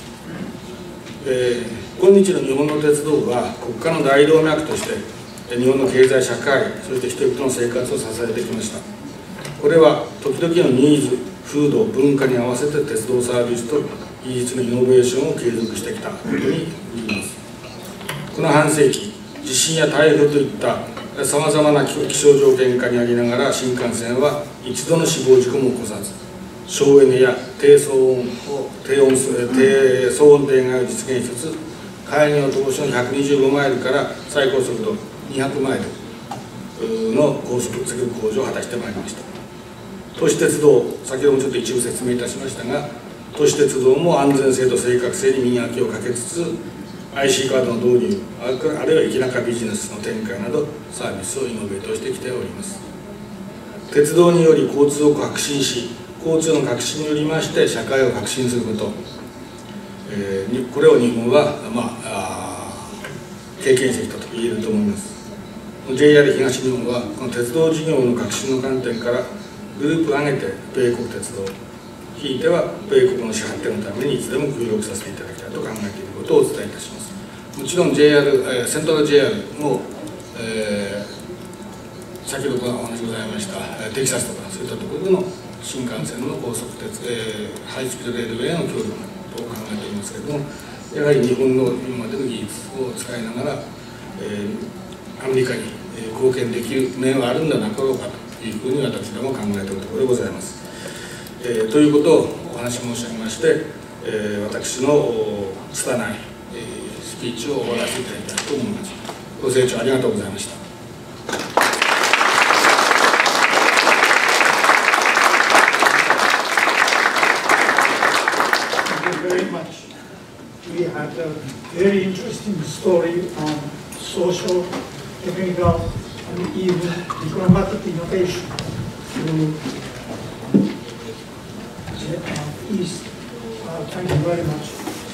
今日の日本の鉄道は国家の大動脈として日本の経済社会、そして人々の生活を支えてきました。これは時々のニーズ、風土、文化に合わせて鉄道サービスと技術のイノベーションを継続してきたことに言います。この半世紀、地震や台風といったさまざまな気象条件下にありながら、新幹線は一度の死亡事故も起こさず、省エネや低騒音低音が実現しつつ、開業当初の125マイルから最高速度200マイルの高速速度向上を果たしてまいりました。都市鉄道、先ほどもちょっと一部説明いたしましたが、都市鉄道も安全性と正確性に磨きをかけつつ、IC カードの導入、あるいは駅中ビジネスの展開などサービスをイノベートしてきております。鉄道により交通を革新し、交通の革新によりまして社会を革新すること、これを日本は、経験してきたと言えると思います。JR 東日本はこの鉄道事業の革新の観点からグループを挙げて米国鉄道、ひいては米国の始発展のためにいつでも協力させていただきたいと考えていることをお伝えいたします。もちろん JR、セントラル JR も、先ほどお話ございましたテキサスとかそういったところでの新幹線の高速鉄、ハイスピードレールウェイの協力と考えていますけれども、やはり日本の今までの技術を使いながら、アメリカに貢献できる面はあるんではなかろうかというふうに私ども考えているところでございます。ということをお話し申し上げまして、私の拙いスピーチを終わらせていただきたいと思います。ご清聴ありがとうございました。 We had a very interesting story on social, technical, and even diplomatic innovation through East. Thank you very much.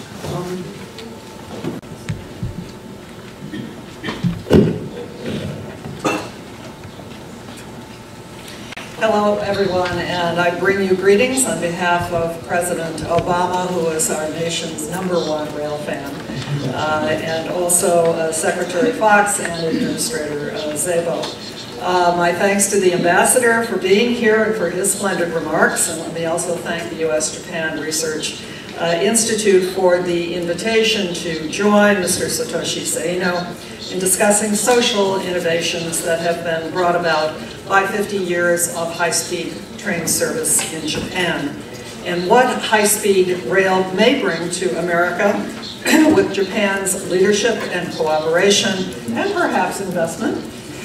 Hello, everyone, and I bring you greetings on behalf of President Obama, who is our nation's #1 rail fan, and also Secretary Fox and Administrator Szabo. My thanks to the Ambassador for being here and for his splendid remarks, and let me also thank the U.S.-Japan Research Institute for the invitation to join Mr. Satoshi Saino in discussing social innovations that have been brought about by 50 years of high-speed train service in Japan, and what high-speed rail may bring to America with Japan's leadership and cooperation, and perhaps investment.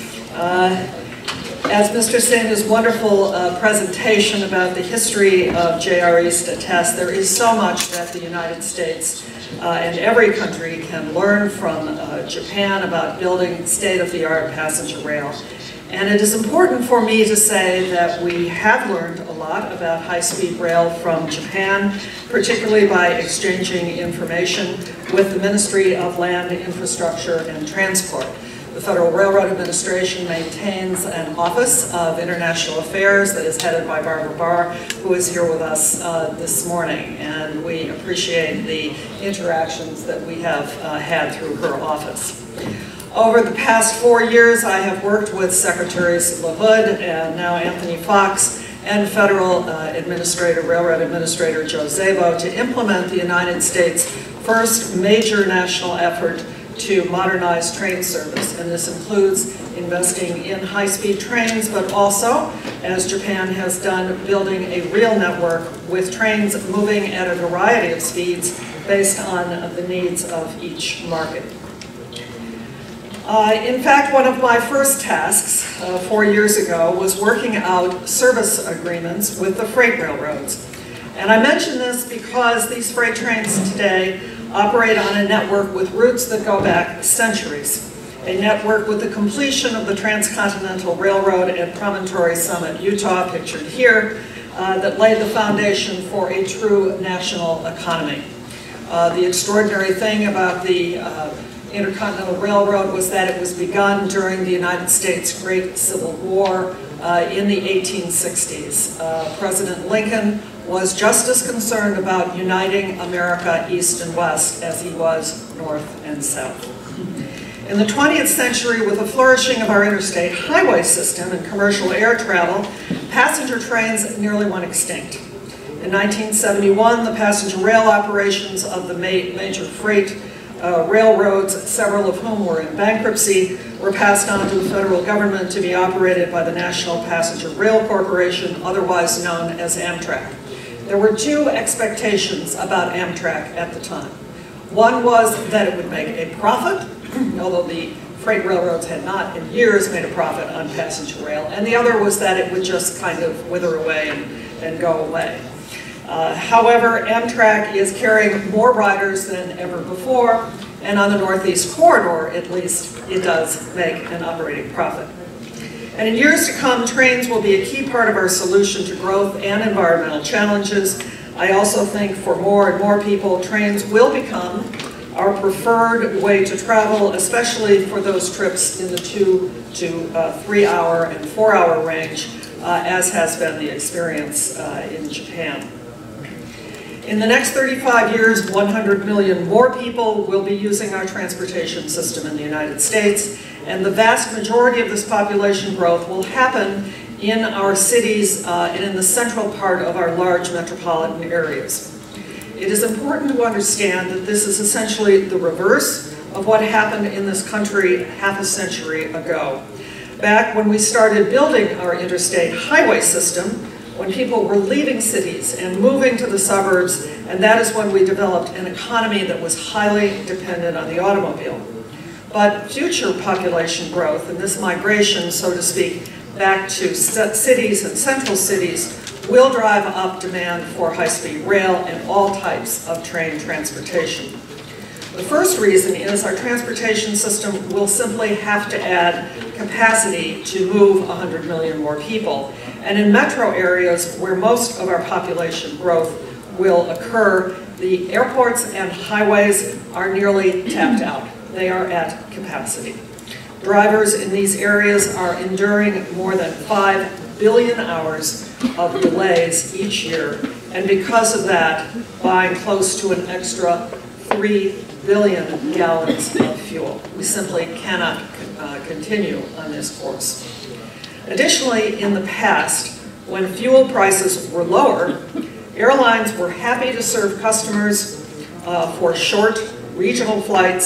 As Mr. Senior's wonderful presentation about the history of JR East attests, there is so much that the United States and every country can learn from Japan about building state-of-the-art passenger rail. And it is important for me to say that we have learned a lot about high-speed rail from Japan, particularly by exchanging information with the Ministry of Land, Infrastructure, and Transport. The Federal Railroad Administration maintains an Office of International Affairs that is headed by Barbara Barr, who is here with us this morning, and we appreciate the interactions that we have had through her office. Over the past 4 years, I have worked with Secretaries LaHood and now Anthony Fox and Federal Railroad Administrator Joe Szabo to implement the United States' first major national effort to modernize train service, and this includes investing in high-speed trains, but also, as Japan has done, building a real network with trains moving at a variety of speeds based on the needs of each market. In fact, one of my first tasks 4 years ago was working out service agreements with the freight railroads. And I mention this because these freight trains today operate on a network with roots that go back centuries. A network with the completion of the Transcontinental Railroad at Promontory Summit, Utah, pictured here, that laid the foundation for a true national economy. The extraordinary thing about the Intercontinental Railroad was that it was begun during the United States Great Civil War in the 1860s. President Lincoln was just as concerned about uniting America east and west as he was north and south. In the 20th century, with the flourishing of our interstate highway system and commercial air travel, passenger trains nearly went extinct. In 1971, the passenger rail operations of the major freight railroads, several of whom were in bankruptcy, were passed on to the federal government to be operated by the National Passenger Rail Corporation, otherwise known as Amtrak. There were two expectations about Amtrak at the time. One was that it would make a profit, although the freight railroads had not in years made a profit on passenger rail, and the other was that it would just kind of wither away and go away. However, Amtrak is carrying more riders than ever before, and on the Northeast Corridor, at least, it does make an operating profit. And in years to come, trains will be a key part of our solution to growth and environmental challenges. I also think for more and more people, trains will become our preferred way to travel, especially for those trips in the 2 to 3 hour and 4 hour range, as has been the experience in Japan. In the next 35 years, 100 million more people will be using our transportation system in the United States, and the vast majority of this population growth will happen in our cities and in the central part of our large metropolitan areas. It is important to understand that this is essentially the reverse of what happened in this country half a century ago. Back when we started building our interstate highway system, when people were leaving cities and moving to the suburbs, and that is when we developed an economy that was highly dependent on the automobile. But future population growth and this migration, so to speak, back to cities and central cities will drive up demand for high-speed rail and all types of train transportation. The first reason is our transportation system will simply have to add capacity to move 100 million more people. And in metro areas where most of our population growth will occur, the airports and highways are nearly tapped out. They are at capacity. Drivers in these areas are enduring more than 5 billion hours of delays each year, and because of that, buying close to an extra 3 billion gallons of fuel. We simply cannot continue on this course. Additionally, in the past, when fuel prices were lower, airlines were happy to serve customers for short regional flights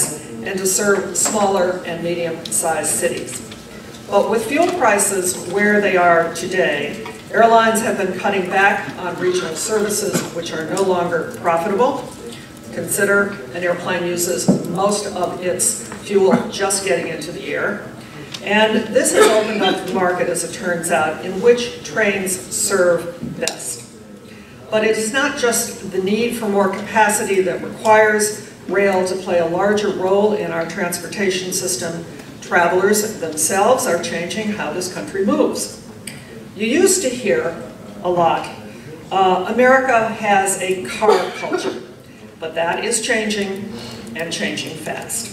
and to serve smaller and medium-sized cities. But with fuel prices where they are today, airlines have been cutting back on regional services which are no longer profitable. Consider an airplane uses most of its fuel just getting into the air. And this has opened up the market, as it turns out, in which trains serve best. But it is not just the need for more capacity that requires rail to play a larger role in our transportation system. Travelers themselves are changing how this country moves. You used to hear a lot, America has a car culture, but that is changing and changing fast.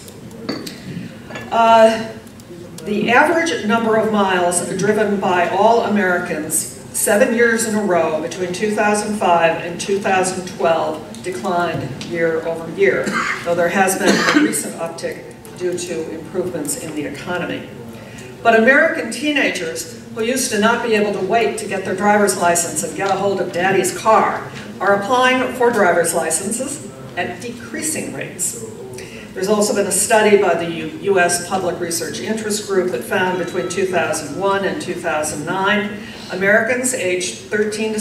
The average number of miles driven by all Americans 7 years in a row between 2005 and 2012 declined year over year, though there has been a recent uptick due to improvements in the economy. But American teenagers who used to not be able to wait to get their driver's license and get a hold of daddy's car are applying for driver's licenses at decreasing rates. There's also been a study by the U.S. Public Research Interest Group that found between 2001 and 2009, Americans aged 16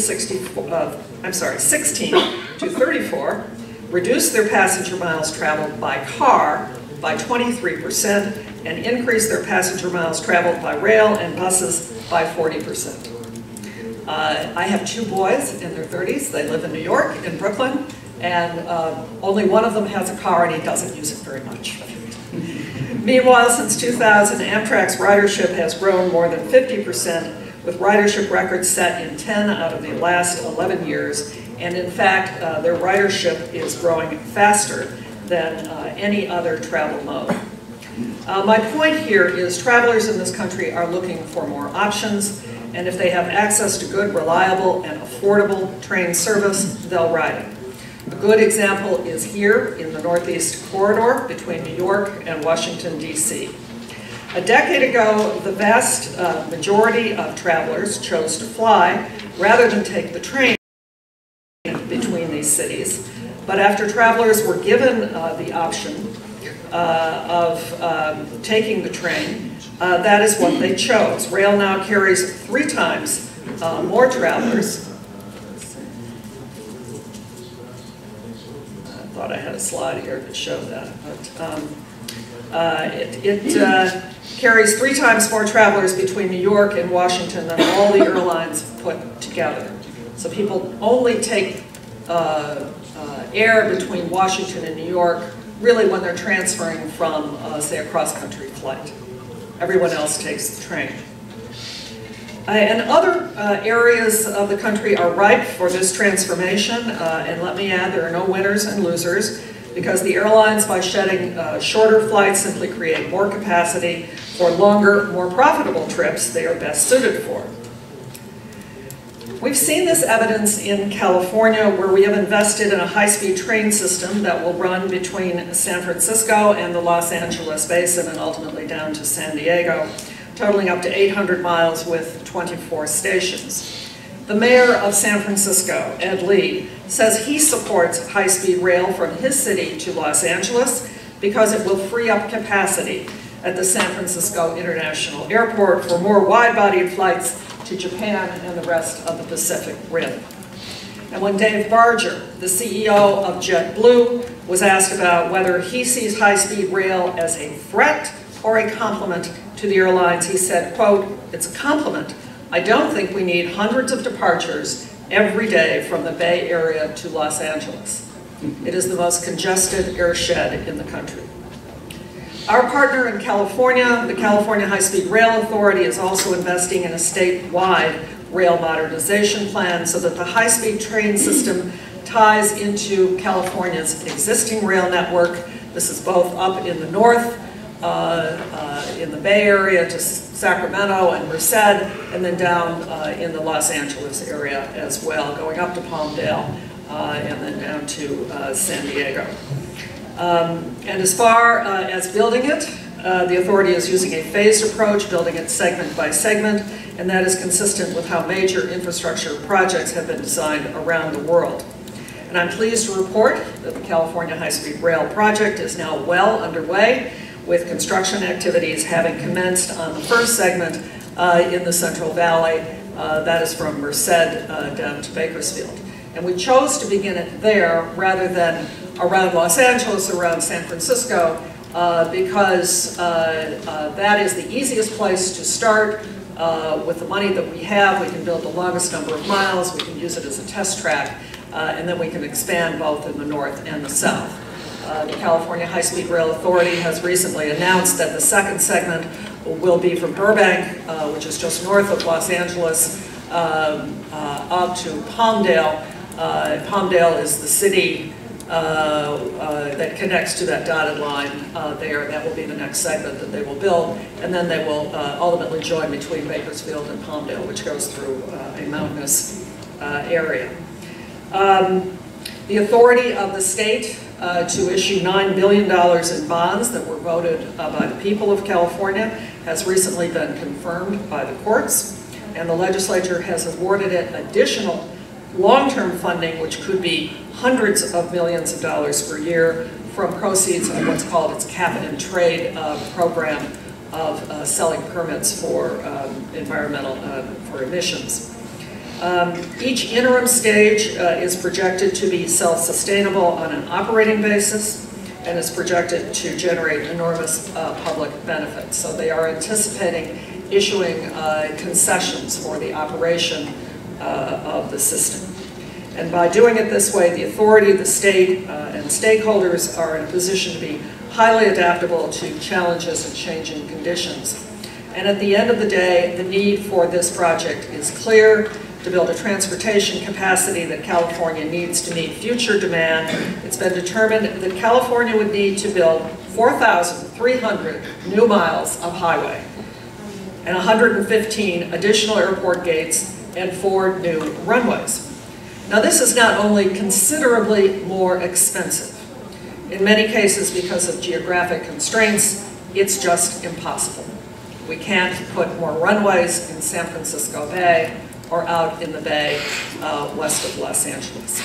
to 34 reduced their passenger miles traveled by car by 23% and increased their passenger miles traveled by rail and buses by 40%. I have two boys in their 30s. They live in New York, in Brooklyn, and only one of them has a car and he doesn't use it very much. Meanwhile, since 2000, Amtrak's ridership has grown more than 50%, with ridership records set in 10 out of the last 11 years. And in fact, their ridership is growing faster than any other travel mode. My point here is travelers in this country are looking for more options, and if they have access to good, reliable, and affordable train service, they'll ride it. A good example is here in the Northeast Corridor between New York and Washington, D.C. A decade ago, the vast majority of travelers chose to fly rather than take the train between these cities. But after travelers were given the option of taking the train, that is what they chose. Rail now carries 3 times more travelers. I thought I had a slide here to show that, but it carries 3 times more travelers between New York and Washington than all the airlines put together. So people only take air between Washington and New York really when they're transferring from, say, a cross-country flight. Everyone else takes the train. And other areas of the country are ripe for this transformation, and let me add, there are no winners and losers, because the airlines, by shedding shorter flights, simply create more capacity for longer, more profitable trips they are best suited for. We've seen this evidence in California, where we have invested in a high-speed train system that will run between San Francisco and the Los Angeles basin and ultimately down to San Diego, totaling up to 800 miles with 24 stations. The mayor of San Francisco, Ed Lee, says he supports high-speed rail from his city to Los Angeles because it will free up capacity at the San Francisco International Airport for more wide-bodied flights to Japan and the rest of the Pacific Rim. And when Dave Barger, the CEO of JetBlue, was asked about whether he sees high-speed rail as a threat or a complement to the airlines, he said, quote, "It's a compliment. I don't think we need hundreds of departures every day from the Bay Area to Los Angeles. It is the most congested airshed in the country." Our partner in California, the California High-Speed Rail Authority, is also investing in a statewide rail modernization plan so that the high-speed train system ties into California's existing rail network. This is both up in the north, in the Bay Area to Sacramento and Merced, and then down in the Los Angeles area as well, going up to Palmdale and then down to San Diego. And as far as building it, the authority is using a phased approach, building it segment by segment, and that is consistent with how major infrastructure projects have been designed around the world. And I'm pleased to report that the California High-Speed Rail project is now well underway, with construction activities having commenced on the first segment in the Central Valley, that is from Merced down to Bakersfield. And we chose to begin it there rather than around Los Angeles, around San Francisco, because that is the easiest place to start. With the money that we have, we can build the longest number of miles, we can use it as a test track, and then we can expand both in the north and the south. The California High-Speed Rail Authority has recently announced that the second segment will be from Burbank, which is just north of Los Angeles, up to Palmdale. Palmdale is the city that connects to that dotted line there. That will be the next segment that they will build, and then they will ultimately join between Bakersfield and Palmdale, which goes through a mountainous area. The authority of the state to issue $9 billion in bonds that were voted by the people of California has recently been confirmed by the courts, and the legislature has awarded it additional long-term funding, which could be hundreds of millions of dollars per year from proceeds of what's called its cap-and-trade program of selling permits for environmental, for emissions. Each interim stage is projected to be self-sustainable on an operating basis and is projected to generate enormous public benefits. So they are anticipating issuing concessions for the operation of the system. And by doing it this way, the authority, the state, and stakeholders are in a position to be highly adaptable to challenges and changing conditions. And at the end of the day, the need for this project is clear: to build a transportation capacity that California needs to meet future demand. It's been determined that California would need to build 4,300 new miles of highway and 115 additional airport gates and 4 new runways. Now, this is not only considerably more expensive. In many cases, because of geographic constraints, it's just impossible. We can't put more runways in San Francisco Bay or out in the bay west of Los Angeles.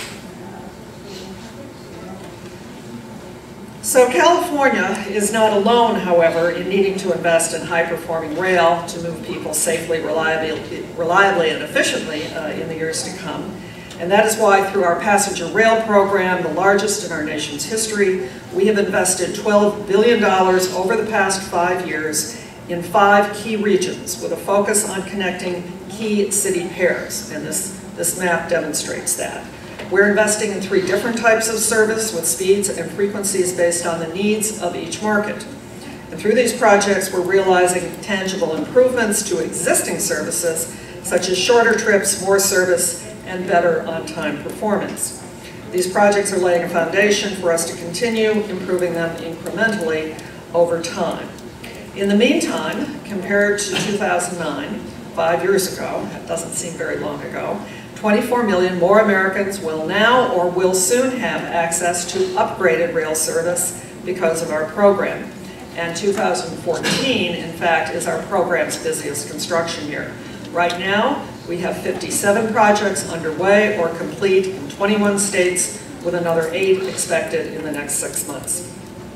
So California is not alone, however, in needing to invest in high-performing rail to move people safely, reliably, and efficiently in the years to come. And that is why, through our passenger rail program, the largest in our nation's history, we have invested $12 billion over the past 5 years in 5 key regions with a focus on connecting key city pairs, and this map demonstrates that. We're investing in 3 different types of service with speeds and frequencies based on the needs of each market. And through these projects, we're realizing tangible improvements to existing services, such as shorter trips, more service, and better on-time performance. These projects are laying a foundation for us to continue improving them incrementally over time. In the meantime, compared to 2009, 5 years ago, that doesn't seem very long ago, 24 million more Americans will now or will soon have access to upgraded rail service because of our program. And 2014, in fact, is our program's busiest construction year. Right now, we have 57 projects underway or complete in 21 states, with another 8 expected in the next 6 months.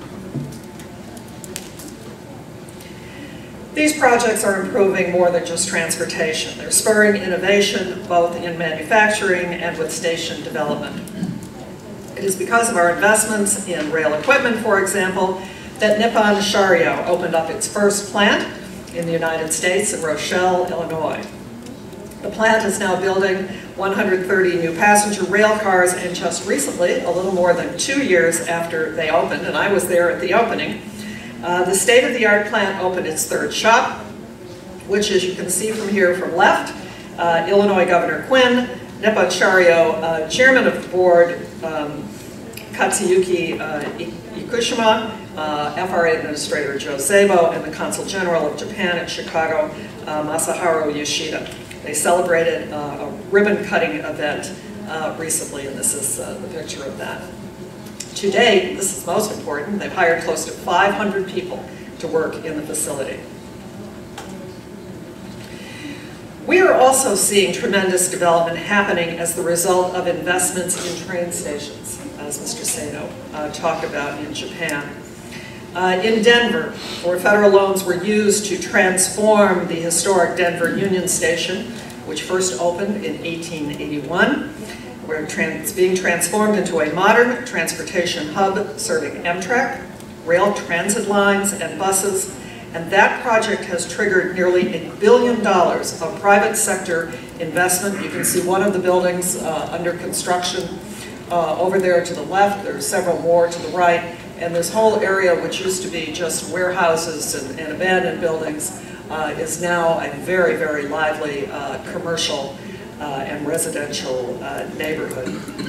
These projects are improving more than just transportation. They're spurring innovation, both in manufacturing and with station development. It is because of our investments in rail equipment, for example, that Nippon Sharyo opened up its first plant in the United States in Rochelle, Illinois. The plant is now building 130 new passenger rail cars, and just recently, a little more than 2 years after they opened, and I was there at the opening, the state-of-the-art plant opened its 3rd shop, which, as you can see from here from left, Illinois Governor Quinn, Nippon Sharyo chairman of the board, Katsuyuki Ikushima, FRA Administrator Joe Sabo, and the Consul General of Japan in Chicago, Masaharu Yoshida. They celebrated a ribbon-cutting event recently, and this is the picture of that. To date, this is most important, they've hired close to 500 people to work in the facility. We are also seeing tremendous development happening as the result of investments in train stations, as Mr. Sano talked about in Japan. In Denver, where federal loans were used to transform the historic Denver Union Station, which first opened in 1881, where it's being transformed into a modern transportation hub serving Amtrak, rail transit lines, and buses. And that project has triggered nearly $1 billion of private sector investment. You can see one of the buildings under construction over there to the left. There are several more to the right. And this whole area, which used to be just warehouses and abandoned buildings, is now a very, very lively commercial and residential neighborhood.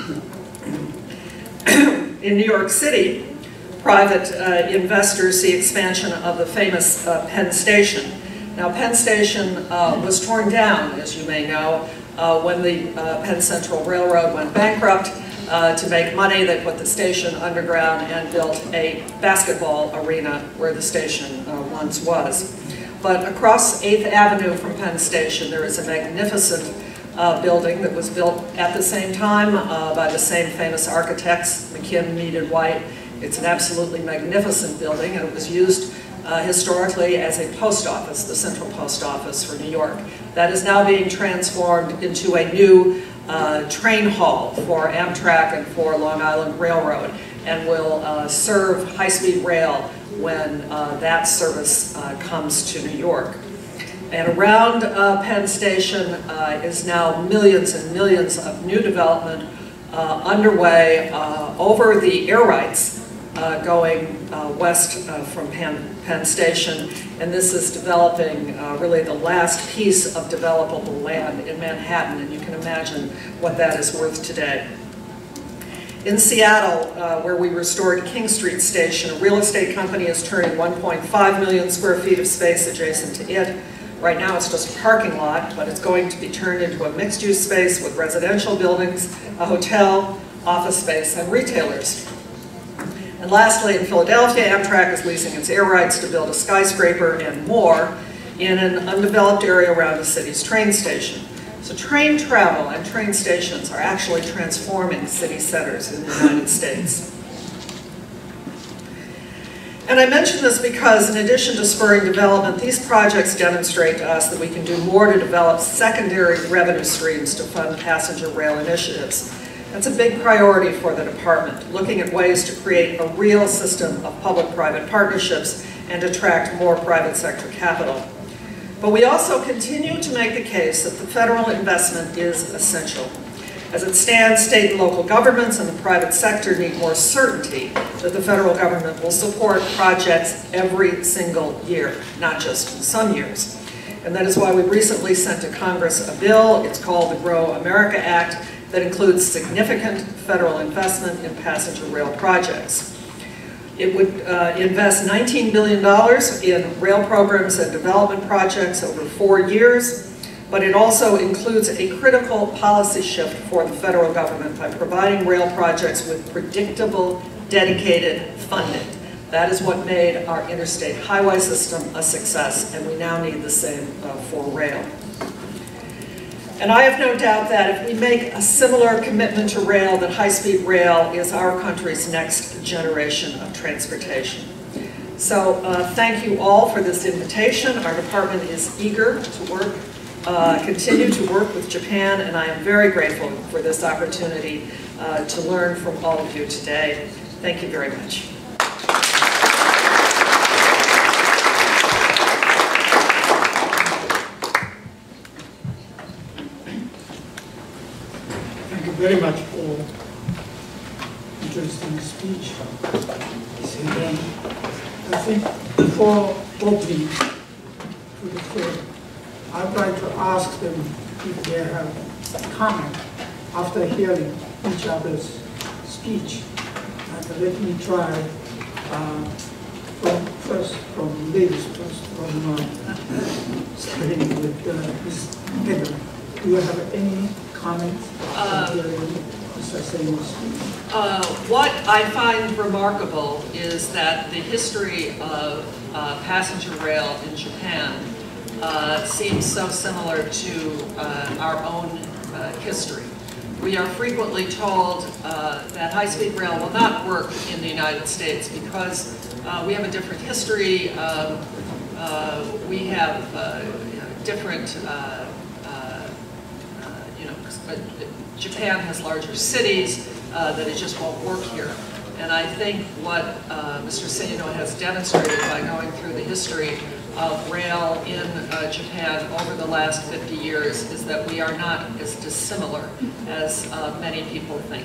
In New York City, private investors see expansion of the famous Penn Station. Now, Penn Station was torn down, as you may know, when the Penn Central Railroad went bankrupt. To make money, they put the station underground and built a basketball arena where the station once was. But across 8th Avenue from Penn Station, there is a magnificent building that was built at the same time by the same famous architects, McKim, Mead, and White. It's an absolutely magnificent building, and it was used historically as a post office, the Central Post Office for New York. That is now being transformed into a new train hall for Amtrak and for Long Island Railroad, and will serve high-speed rail when that service comes to New York. And around Penn Station is now millions and millions of new development underway over the air rights going west from Penn Station, and this is developing really the last piece of developable land in Manhattan, and you can imagine what that is worth today. In Seattle, where we restored King Street Station, a real estate company is turning 1.5 million square feet of space adjacent to it. Right now it's just a parking lot, but it's going to be turned into a mixed-use space with residential buildings, a hotel, office space, and retailers. And lastly, in Philadelphia, Amtrak is leasing its air rights to build a skyscraper and more in an undeveloped area around the city's train station. So train travel and train stations are actually transforming city centers in the United States. And I mention this because in addition to spurring development, these projects demonstrate to us that we can do more to develop secondary revenue streams to fund passenger rail initiatives. That's a big priority for the department, looking at ways to create a real system of public-private partnerships and attract more private sector capital. But we also continue to make the case that the federal investment is essential. As it stands, state and local governments and the private sector need more certainty that the federal government will support projects every single year, not just some years. And that is why we recently sent to Congress a bill, it's called the Grow America Act, that includes significant federal investment in passenger rail projects. It would invest $19 billion in rail programs and development projects over 4 years, but it also includes a critical policy shift for the federal government by providing rail projects with predictable, dedicated funding. That is what made our interstate highway system a success, and we now need the same for rail. And I have no doubt that if we make a similar commitment to rail, that high-speed rail is our country's next generation of transportation. So thank you all for this invitation. Our department is eager to work, continue to work with Japan, and I am very grateful for this opportunity to learn from all of you today. Thank you very much. Thank you very much for interesting speech. And I think before opening to the floor, I'd like to ask them if they have comment after hearing each other's speech. And let me try from ladies first, starting with Ms. Hedlund. Do you have any comments? What I find remarkable is that the history of passenger rail in Japan seems so similar to our own history. We are frequently told that high-speed rail will not work in the United States because we have a different history. We have different, Japan has larger cities, that it just won't work here. And I think what Mr. Seino has demonstrated by going through the history of rail in Japan over the last 50 years is that we are not as dissimilar as many people think.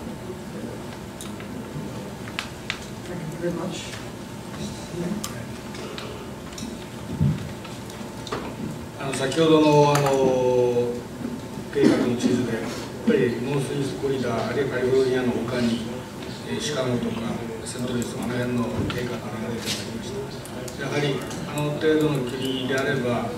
Thank you very much. Yeah. 先ほどの計画の地図でやっぱりノースイーストコリダーあるいはカリフォルニアの他にシカゴとかセントルイスあの辺の計画が出てまいりました。やはりあの程度の距離であればやっ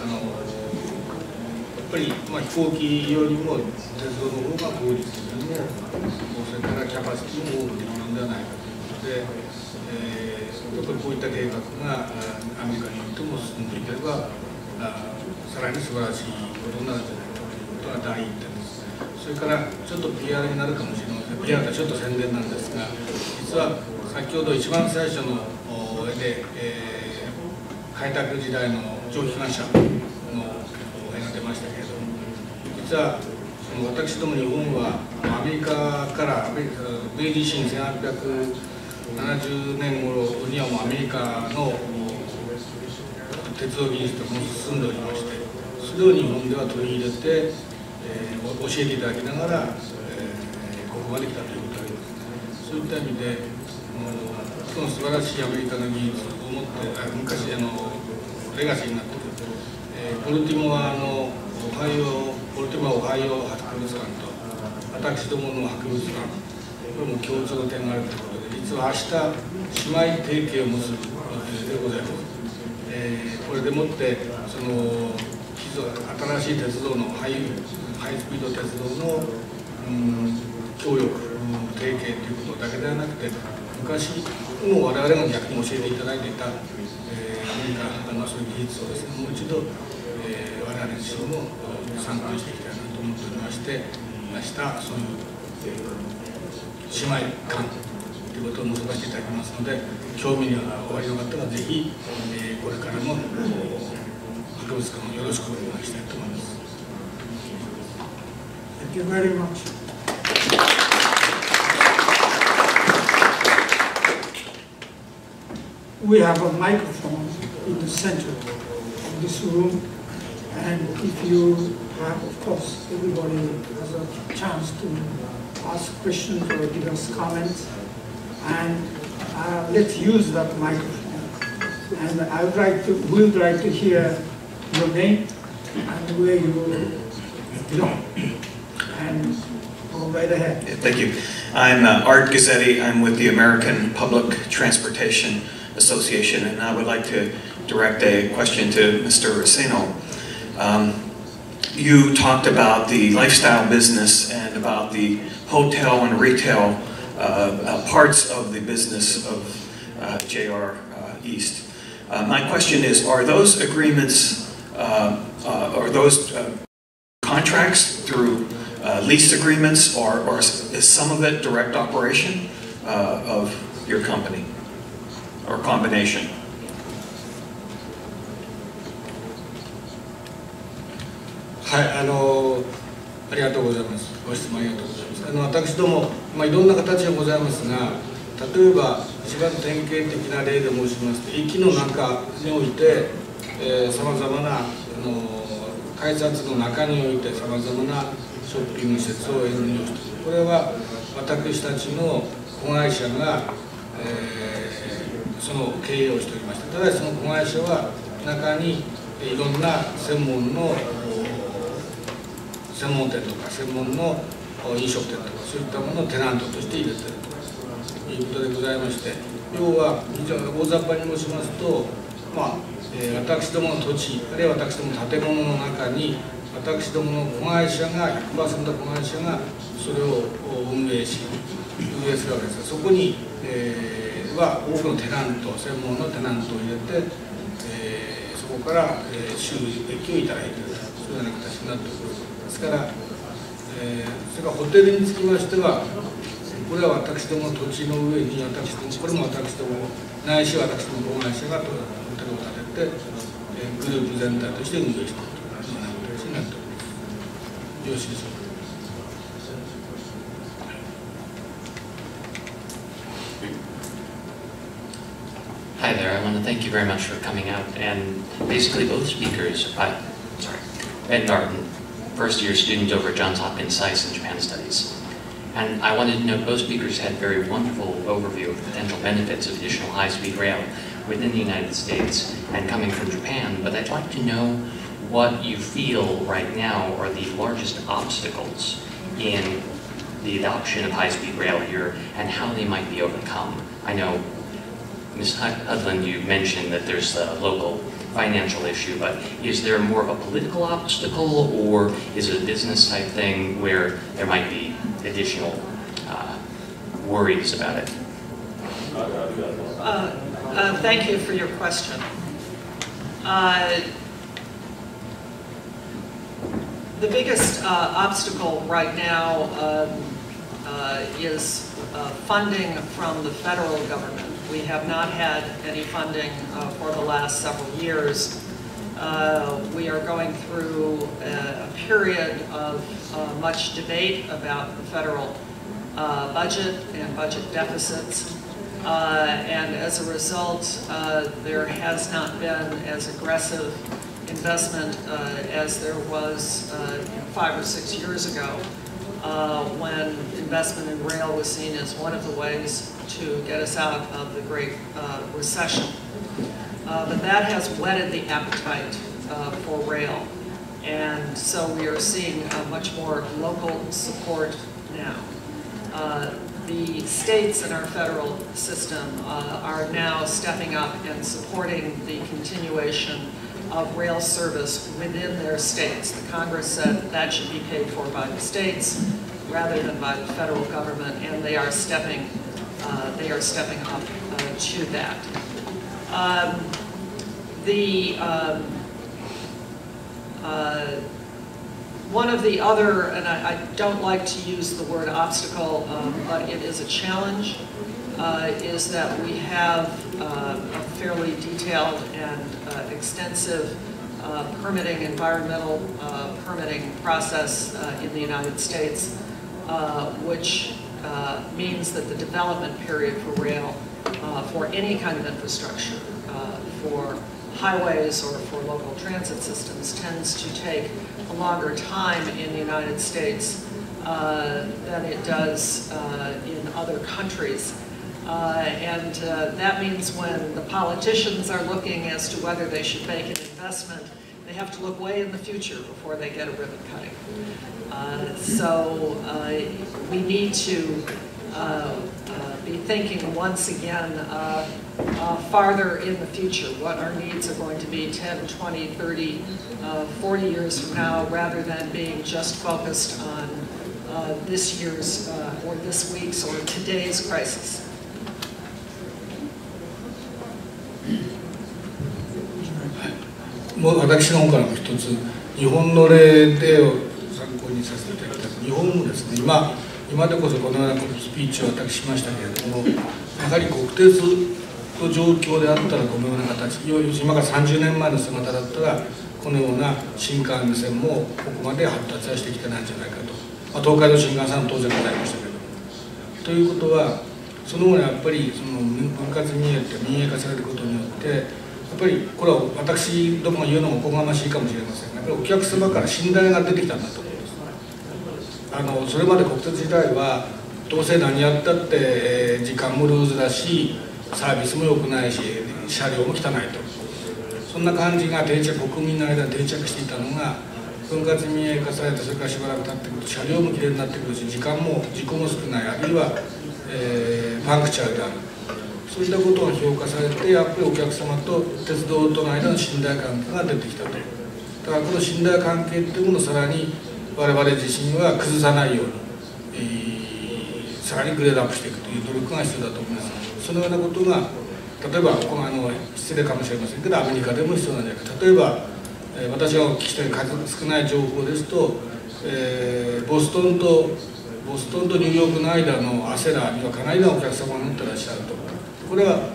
ぱり、飛行機よりも鉄道の方が効率的にもそれからキャパシティも多くできるのではないかということで、やっぱりこういった計画がアメリカにおいても進んでいければさらに素晴らしいことになるんじゃないかということが第一点です。それからちょっと PR になるかもしれません。PR とはちょっと宣伝なんですが、実は先ほど一番最初の絵で、開拓時代の蒸気機関車の絵が出ましたけれども、実は私ども日本はアメリカから明治維新1870年頃にはもうアメリカの鉄道技術とも進んでおりまして、それを日本では取り入れて、教えていただきながら、ここまで来たということがあります。そういった意味でその素晴らしいアメリカの技術を持って昔レガシーになっている、ポルティモアオハイオ博物館と私どもの博物館、これも共通の点があるということで、実は明日姉妹提携を結ぶ予定でございます。これでもってその新しい鉄道のハイスピード鉄道の協力提携ということだけではなくて、昔もう我々が逆に教えていただいていた、アメリカのそういう技術をですね、もう一度、我々自身も参考にしていきたいなと思っておりまして、明日そういう、姉妹館ということを結ばせていただきますので、興味がおありの方はぜひ、これからも博物館をよろしくお願いしたいと思います。 Thank you very much. We have a microphone in the center of this room, and if you have, of course, everybody has a chance to ask questions or give us comments, and let's use that microphone. And we would like to hear your name and where you belong. And go right ahead. Yeah, thank you. I'm Art Gazzetti. I'm with the American Public Transportation Association, and I would like to direct a question to Mr. Seino. You talked about the lifestyle business and about the hotel and retail parts of the business of JR East. My question is, are those agreements, are those contracts through lease agreements, or is some of it direct operation of your company, or combination? はい、ありがとうございます。ご質問ありがとうございます。私ども、いろんな形がございますが、例えば一番典型的な例で申しますと、駅の中においてさまざまな改札の中においてさまざまなショッピング施設を運用している。これは私たちの子会社が、その経営をしておりました。ただしその子会社は中にいろんな専門店とか専門の飲食店とかそういったものをテナントとして入れているということでございまして、要は非常に大雑把に申しますと、私どもの土地あるいは私どもの建物の中に私どもの子会社が 100% 子会社がそれを運営するわけですが、そこに、は多くのテナント専門のテナントを入れて、そここから、収益をいただいているそういうような形になっておりますから、それからホテルにつきましては、これは私どもの土地の上にこれも私どもないし私ども子会社がホテルを建てて、グループ全体として運営しているというような形になっております。よろしいでしょうか。 Hi there, I want to thank you very much for coming out, and basically both speakers, Ed Norton, first-year student over at Johns Hopkins SAIS in Japan Studies. And I wanted to note both speakers had very wonderful overview of the potential benefits of additional high-speed rail within the United States and coming from Japan, but I'd like to know what you feel right now are the largest obstacles in the adoption of high-speed rail here and how they might be overcome. I know Ms. Hudlin, you mentioned that there's a local financial issue, but is there more of a political obstacle, or is it a business type thing where there might be additional worries about it? Thank you for your question. The biggest obstacle right now is funding from the federal government. We have not had any funding for the last several years. We are going through a period of much debate about the federal budget and budget deficits. And as a result, there has not been as aggressive investment as there was 5 or 6 years ago, when investment in rail was seen as one of the ways to get us out of the Great Recession. But that has whetted the appetite for rail. And so we are seeing much more local support now. The states in our federal system are now stepping up and supporting the continuation of rail service within their states. The Congress said that should be paid for by the states rather than by the federal government, and they are stepping up to that. One of the other, and I don't like to use the word obstacle, but it is a challenge, is that we have a fairly detailed and extensive environmental permitting process in the United States, which means that the development period for rail, for any kind of infrastructure, for highways or for local transit systems, tends to take a longer time in the United States than it does in other countries. And that means when the politicians are looking as to whether they should make an investment, they have to look way in the future before they get a ribbon cutting. So we need to be thinking once again farther in the future, what our needs are going to be 10, 20, 30, 40 years from now, rather than being just focused on this year's or this week's or today's crisis. もう私の方からも一つ、日本の例を参考にさせていただきたい。日本もですね、今でこそこのようなスピーチを私しましたけれども、やはり国鉄の状況であったらこのような形、今から30年前の姿だったら、このような新幹線もここまで発達はしてきてないんじゃないかと。東海道新幹線も当然ございましたけど。ということは、その後やっぱりその分割民営って民営化されることによって、やっぱりこれは私どもが言うのもおこがましいかもしれませんが、やっぱりお客様から信頼が出てきたんだと思います。それまで国鉄時代はどうせ何やったって時間もルーズだしサービスも良くないし車両も汚いと、そんな感じが国民の間に定着していたのが分割民営化されて、それからしばらく経ってくると車両もきれいになってくるし事故も少ない、あるいは、パンクチャーである、そういったことが評価されて、やっぱりお客様と鉄道との間の信頼関係が出てきたと。だからこの信頼関係というものをさらに我々自身は崩さないように、さらにグレードアップしていくという努力が必要だと思います。そのようなことが例えば失礼かもしれませんけどアメリカでも必要なんじゃないか。例えば、私がお聞きしたい数少ない情報ですと、ボストンとニューヨークの間のアセラにはかなりのお客様が乗ってらっしゃると。これは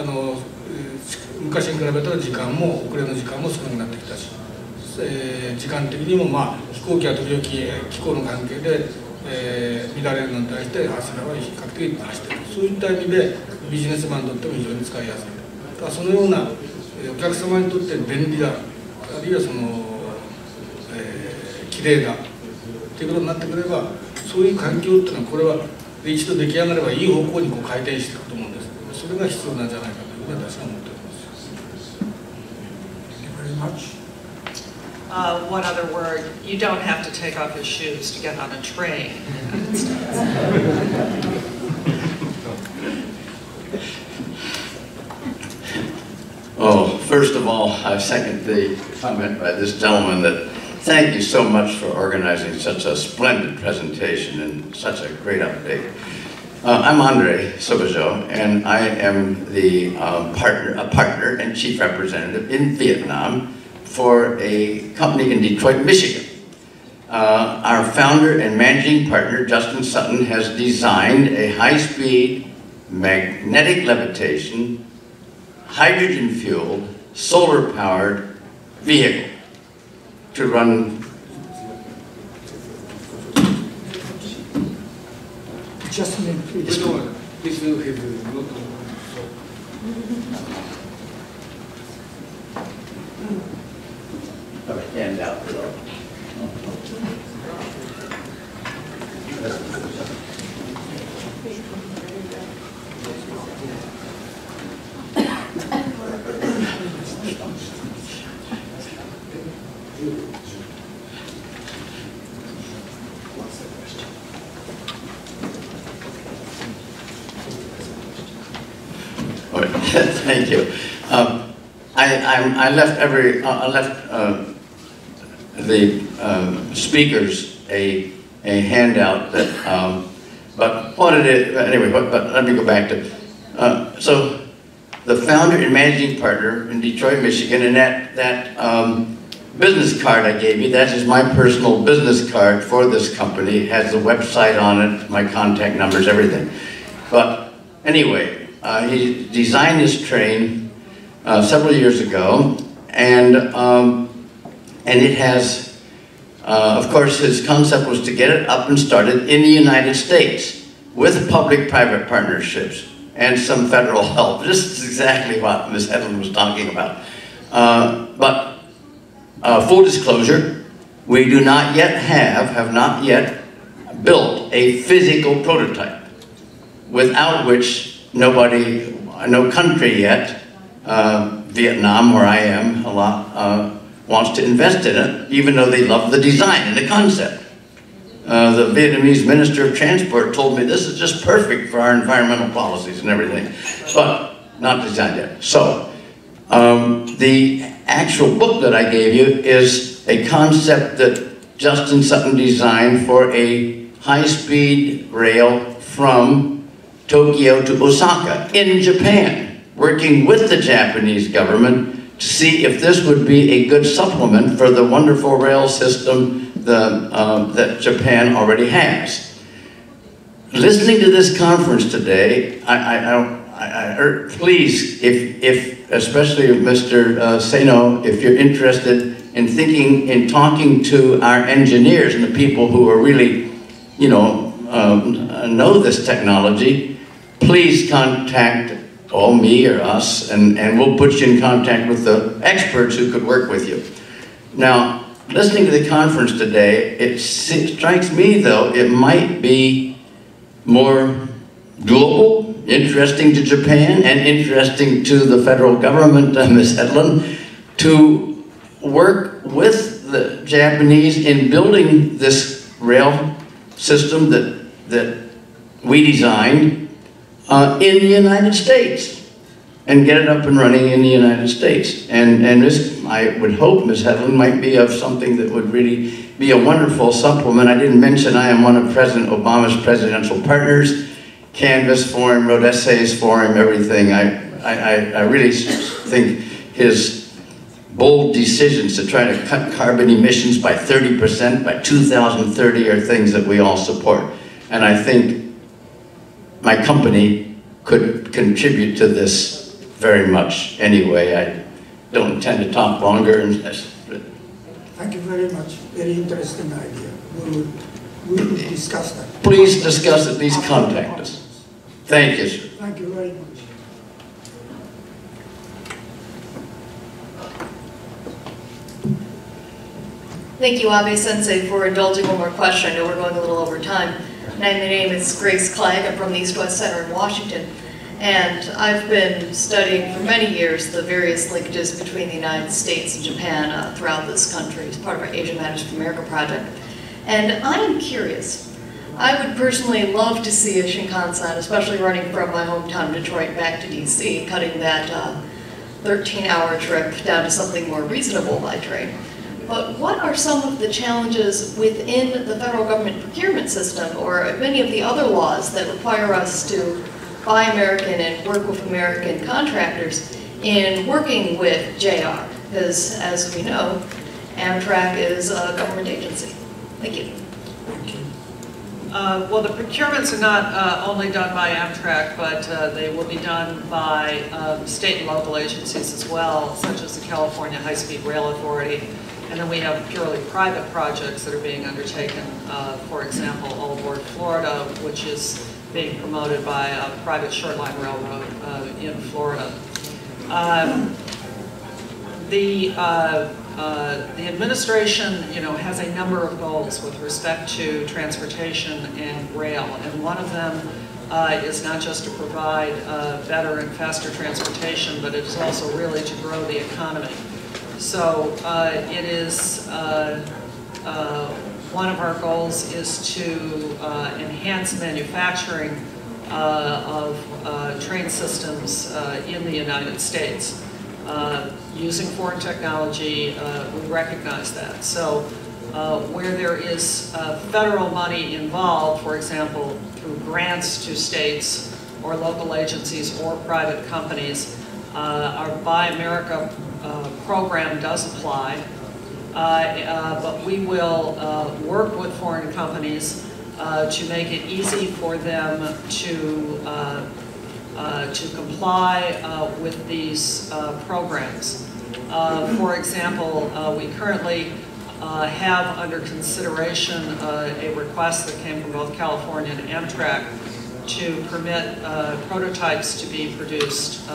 昔に比べたら時間も遅れの時間も少なくなってきたし、時間的にも飛行機は時々気候の関係で、乱れるのに対してアセラは比較的走っている。そういった意味でビジネスマンにとっても非常に使いやすい。だからそのようなお客様にとって便利だ、あるいは綺麗だということになってくれば、そういう環境っていうのはこれは一度出来上がればいい方向に回転していくと思うんです。それが必要なんじゃないかというふうに私は思っております。 Thank you very much. One other word, you don't have to take off your shoes to get on a train. Oh, first of all, I second the comment by this gentleman that thank you so much for organizing such a splendid presentation and such a great update. I'm Andre Sobajo, and I am the partner and chief representative in Vietnam for a company in Detroit, Michigan. Our founder and managing partner, Justin Sutton, has designed a high-speed magnetic levitation, hydrogen-fueled, solar-powered vehicle to run. Just a minute, please. This will have not. All right, hand out. Thank you. I left the speakers a handout that, but what it is anyway. But let me go back to. So, the founder and managing partner in Detroit, Michigan, and that business card I gave you, that is my personal business card for this company. It has the website on it, my contact numbers, everything. But anyway. He designed this train several years ago, and it has, of course, his concept was to get it up and started in the United States with public-private partnerships and some federal help. This is exactly what Ms. Hedlund was talking about. But full disclosure, we do not yet have not yet built a physical prototype, without which no country yet, Vietnam, where I am a lot, wants to invest in it, even though they love the design and the concept. The Vietnamese Minister of Transport told me this is just perfect for our environmental policies and everything, but not designed yet. So, the actual book that I gave you is a concept that Justin Sutton designed for a high-speed rail from Tokyo to Osaka in Japan, working with the Japanese government to see if this would be a good supplement for the wonderful rail system that Japan already has. Listening to this conference today, please, if especially Mr. Seno, if you're interested in talking to our engineers and the people who are really, know this technology, please contact me or us, and we'll put you in contact with the experts who could work with you. Now, listening to the conference today, it strikes me, though, it might be more global, interesting to Japan, and interesting to the federal government, Ms. Hedlund, to work with the Japanese in building this rail system that we designed in the United States, and get it up and running in the United States. And this, I would hope, Ms. Hedlund, might be of something that would really be a wonderful supplement. I didn't mention I am one of President Obama's presidential partners, Canvas Forum, Wrote Essays Forum, everything. I really think his bold decisions to try to cut carbon emissions by 30% by 2030 are things that we all support. And I think my company could contribute to this very much anyway. I don't intend to talk longer. Thank you very much. Very interesting idea. We will discuss that. Please discuss it. Please contact us. Thank you, sir. Thank you very much. Thank you, Abe-sensei, for indulging one more question. I know we're going a little over time. My name is Grace Clegg. I'm from the East-West Center in Washington. And I've been studying for many years the various linkages between the United States and Japan throughout this country as part of our Asia Matters for America project. And I am curious. I would personally love to see a Shinkansen, especially running from my hometown Detroit back to DC, cutting that 13-hour trip down to something more reasonable by train. But what are some of the challenges within the federal government procurement system or many of the other laws that require us to buy American and work with American contractors in working with JR? Because as we know, Amtrak is a government agency. Thank you. Well, the procurements are not only done by Amtrak, but they will be done by state and local agencies as well, such as the California High-Speed Rail Authority. And then we have purely private projects that are being undertaken. For example, Old Ward, Florida, which is being promoted by a private short-line railroad in Florida. The administration, has a number of goals with respect to transportation and rail, and one of them is not just to provide better and faster transportation, but it is also really to grow the economy. So it is one of our goals is to enhance manufacturing of train systems in the United States. Using foreign technology, we recognize that. So where there is federal money involved, for example, through grants to states or local agencies or private companies, our Buy America program does apply. But we will work with foreign companies to make it easy for them to comply with these programs. For example, we currently have under consideration a request that came from both California and Amtrak to permit prototypes to be produced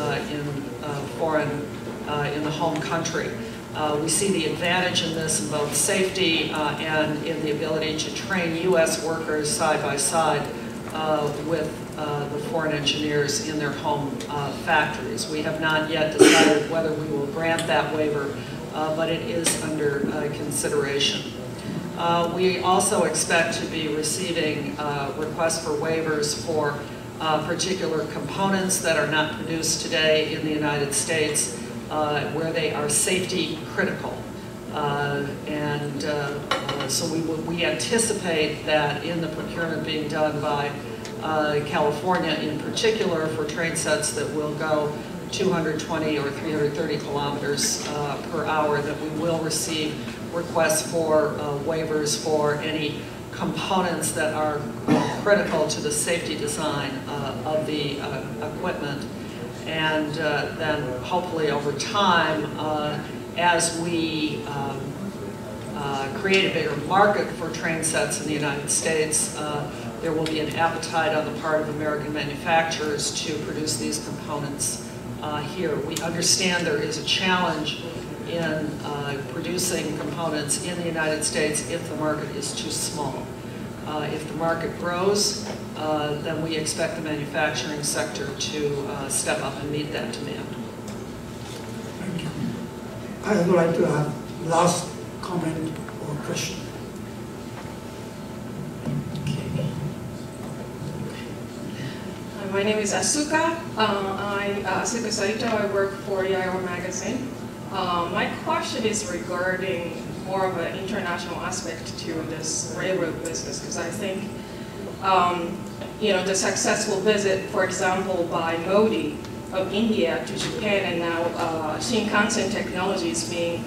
in the home country. We see the advantage in this in both safety and in the ability to train U.S. workers side by side with the foreign engineers in their home factories. We have not yet decided whether we will grant that waiver, but it is under consideration. We also expect to be receiving requests for waivers for particular components that are not produced today in the United States, where they are safety critical. So we anticipate that in the procurement being done by California in particular for train sets that will go 220 or 330 kilometers per hour, that we will receive requests for waivers for any components that are critical to the safety design of the equipment. And then hopefully over time, as we create a bigger market for train sets in the United States, there will be an appetite on the part of American manufacturers to produce these components here. We understand there is a challenge in producing components in the United States if the market is too small. If the market grows, then we expect the manufacturing sector to step up and meet that demand. Thank you. I would like to have last comment or question. My name is Asuka. I'm Asuka Saito. I work for EIR Magazine. My question is regarding more of an international aspect to this railroad business, because I think, the successful visit, for example, by Modi of India to Japan, and now Shinkansen technology is being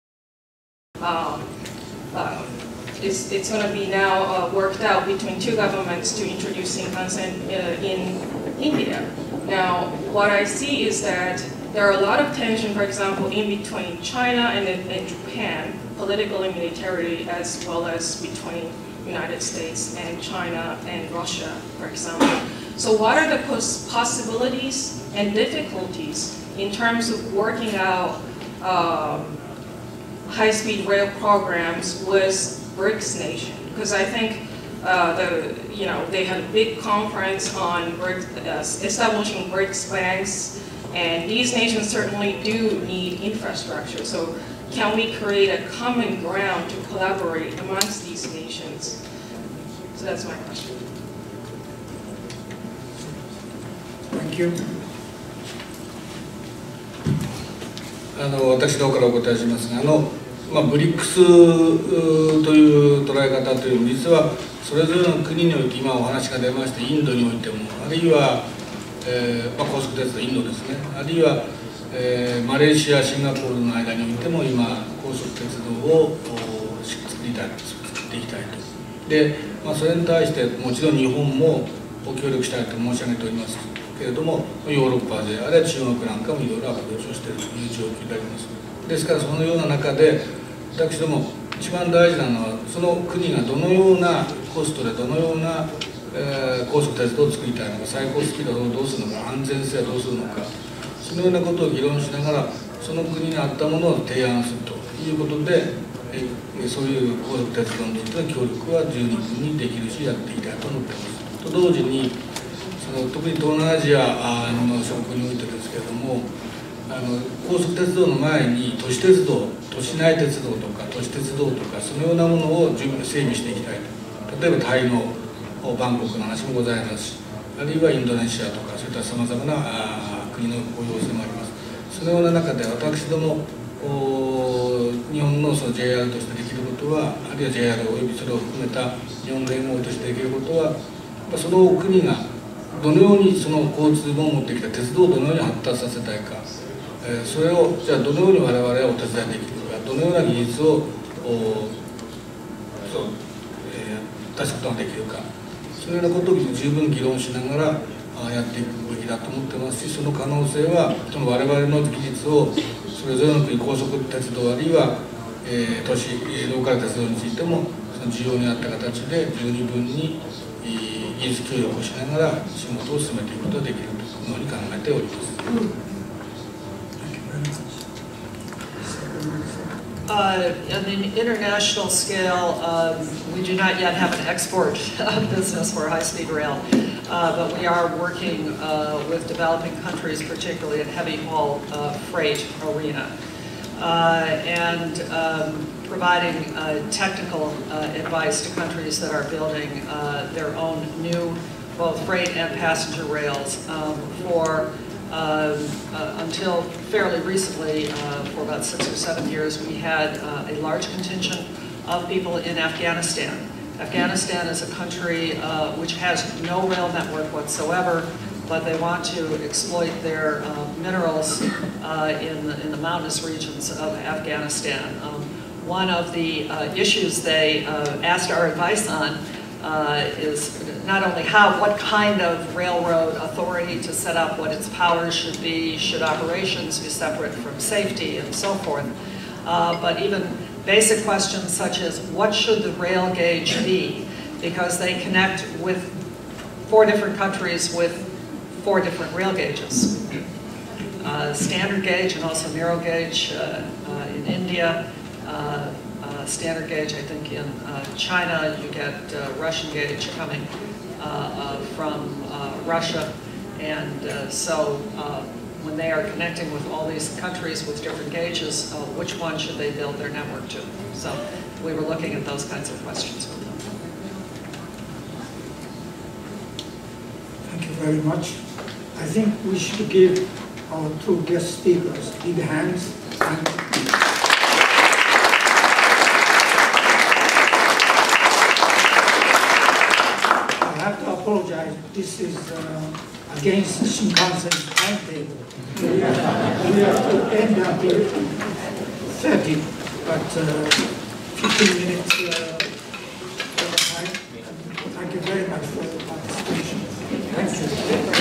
it's going to be now worked out between two governments to introduce Shinkansen in India. Now, what I see is that there are a lot of tension, for example, in between China and Japan, politically and militarily, as well as between United States and China and Russia, for example. So what are the possibilities and difficulties in terms of working out high-speed rail programs with BRICS nation? Because I think they had a big conference on establishing BRICS banks, and these nations certainly do need infrastructure. So can we create a common ground to collaborate amongst these nations? So that's my question. Thank you. 私の方からお答えしますが、ブリックスという捉え方というのは、実はそれぞれの国において、今お話が出ましたインドにおいても、あるいは、高速鉄道インドですね、あるいは、マレーシア、シンガポールの間においても今、高速鉄道を作っていきたいと。で、それに対してもちろん日本も協力したいと申し上げておりますけれども、ヨーロッパであるいは中国なんかもいろいろアプローチをしているという状況であります。ですからそのような中で、私ども一番大事なのは、その国がどのようなコストでどのような、高速鉄道を作りたいのか、最高スピードをどうするのか、安全性はどうするのか、そのようなことを議論しながら、その国に合ったものを提案するということで、そういう高速鉄道についての協力は十二分にできるし、やっていきたいと思っています。と同時に、特に東南アジアの諸国においてですけれども、高速鉄道の前に都市鉄道、都市内鉄道とか都市鉄道とか、そのようなものを十分に整備していきたいと。例えばタイのバンコクの話もございますし、あるいはインドネシアとか、そういったさまざまな国のご要請もあります。そのような中で私ども日本のその JR としてできることは、あるいは JR およびそれを含めた日本連合としてできることは、その国がどのようにその交通網を持ってきた鉄道をどのように発達させたいか、それをじゃあどのように我々はお手伝いできるか、どのような技術を出すことができるか、そのようなことを十分議論しながらやっていくべきだと思ってますし、その可能性はその我々の技術をそれぞれの国、高速鉄道あるいは、都市ローカル鉄道についてもその需要に合った形で十二分に技術協力をしながら仕事を進めていくことができるというふうに考えております。 On the international scale, we do not yet have an export business for high-speed rail, but we are working with developing countries, particularly in heavy-haul freight arena, and providing technical advice to countries that are building their own new both freight and passenger rails for until fairly recently, for about 6 or 7 years, we had a large contingent of people in Afghanistan. Afghanistan is a country which has no rail network whatsoever, but they want to exploit their minerals in the mountainous regions of Afghanistan. One of the issues they asked our advice on is not only what kind of railroad authority to set up, what its powers should be, should operations be separate from safety and so forth, but even basic questions such as what should the rail gauge be, because they connect with 4 different countries with 4 different rail gauges. Standard gauge and also narrow gauge in India, standard gauge I think in China, you get Russian gauge coming from Russia, and so when they are connecting with all these countries with different gauges, which one should they build their network to? So we were looking at those kinds of questions with them. Thank you very much. I think we should give our 2 guest speakers big hands. I have to apologize. This is against Shinkansen's timetable. We have to end up here 30, but 15 minutes time. Thank you very much for your participation. Thank you.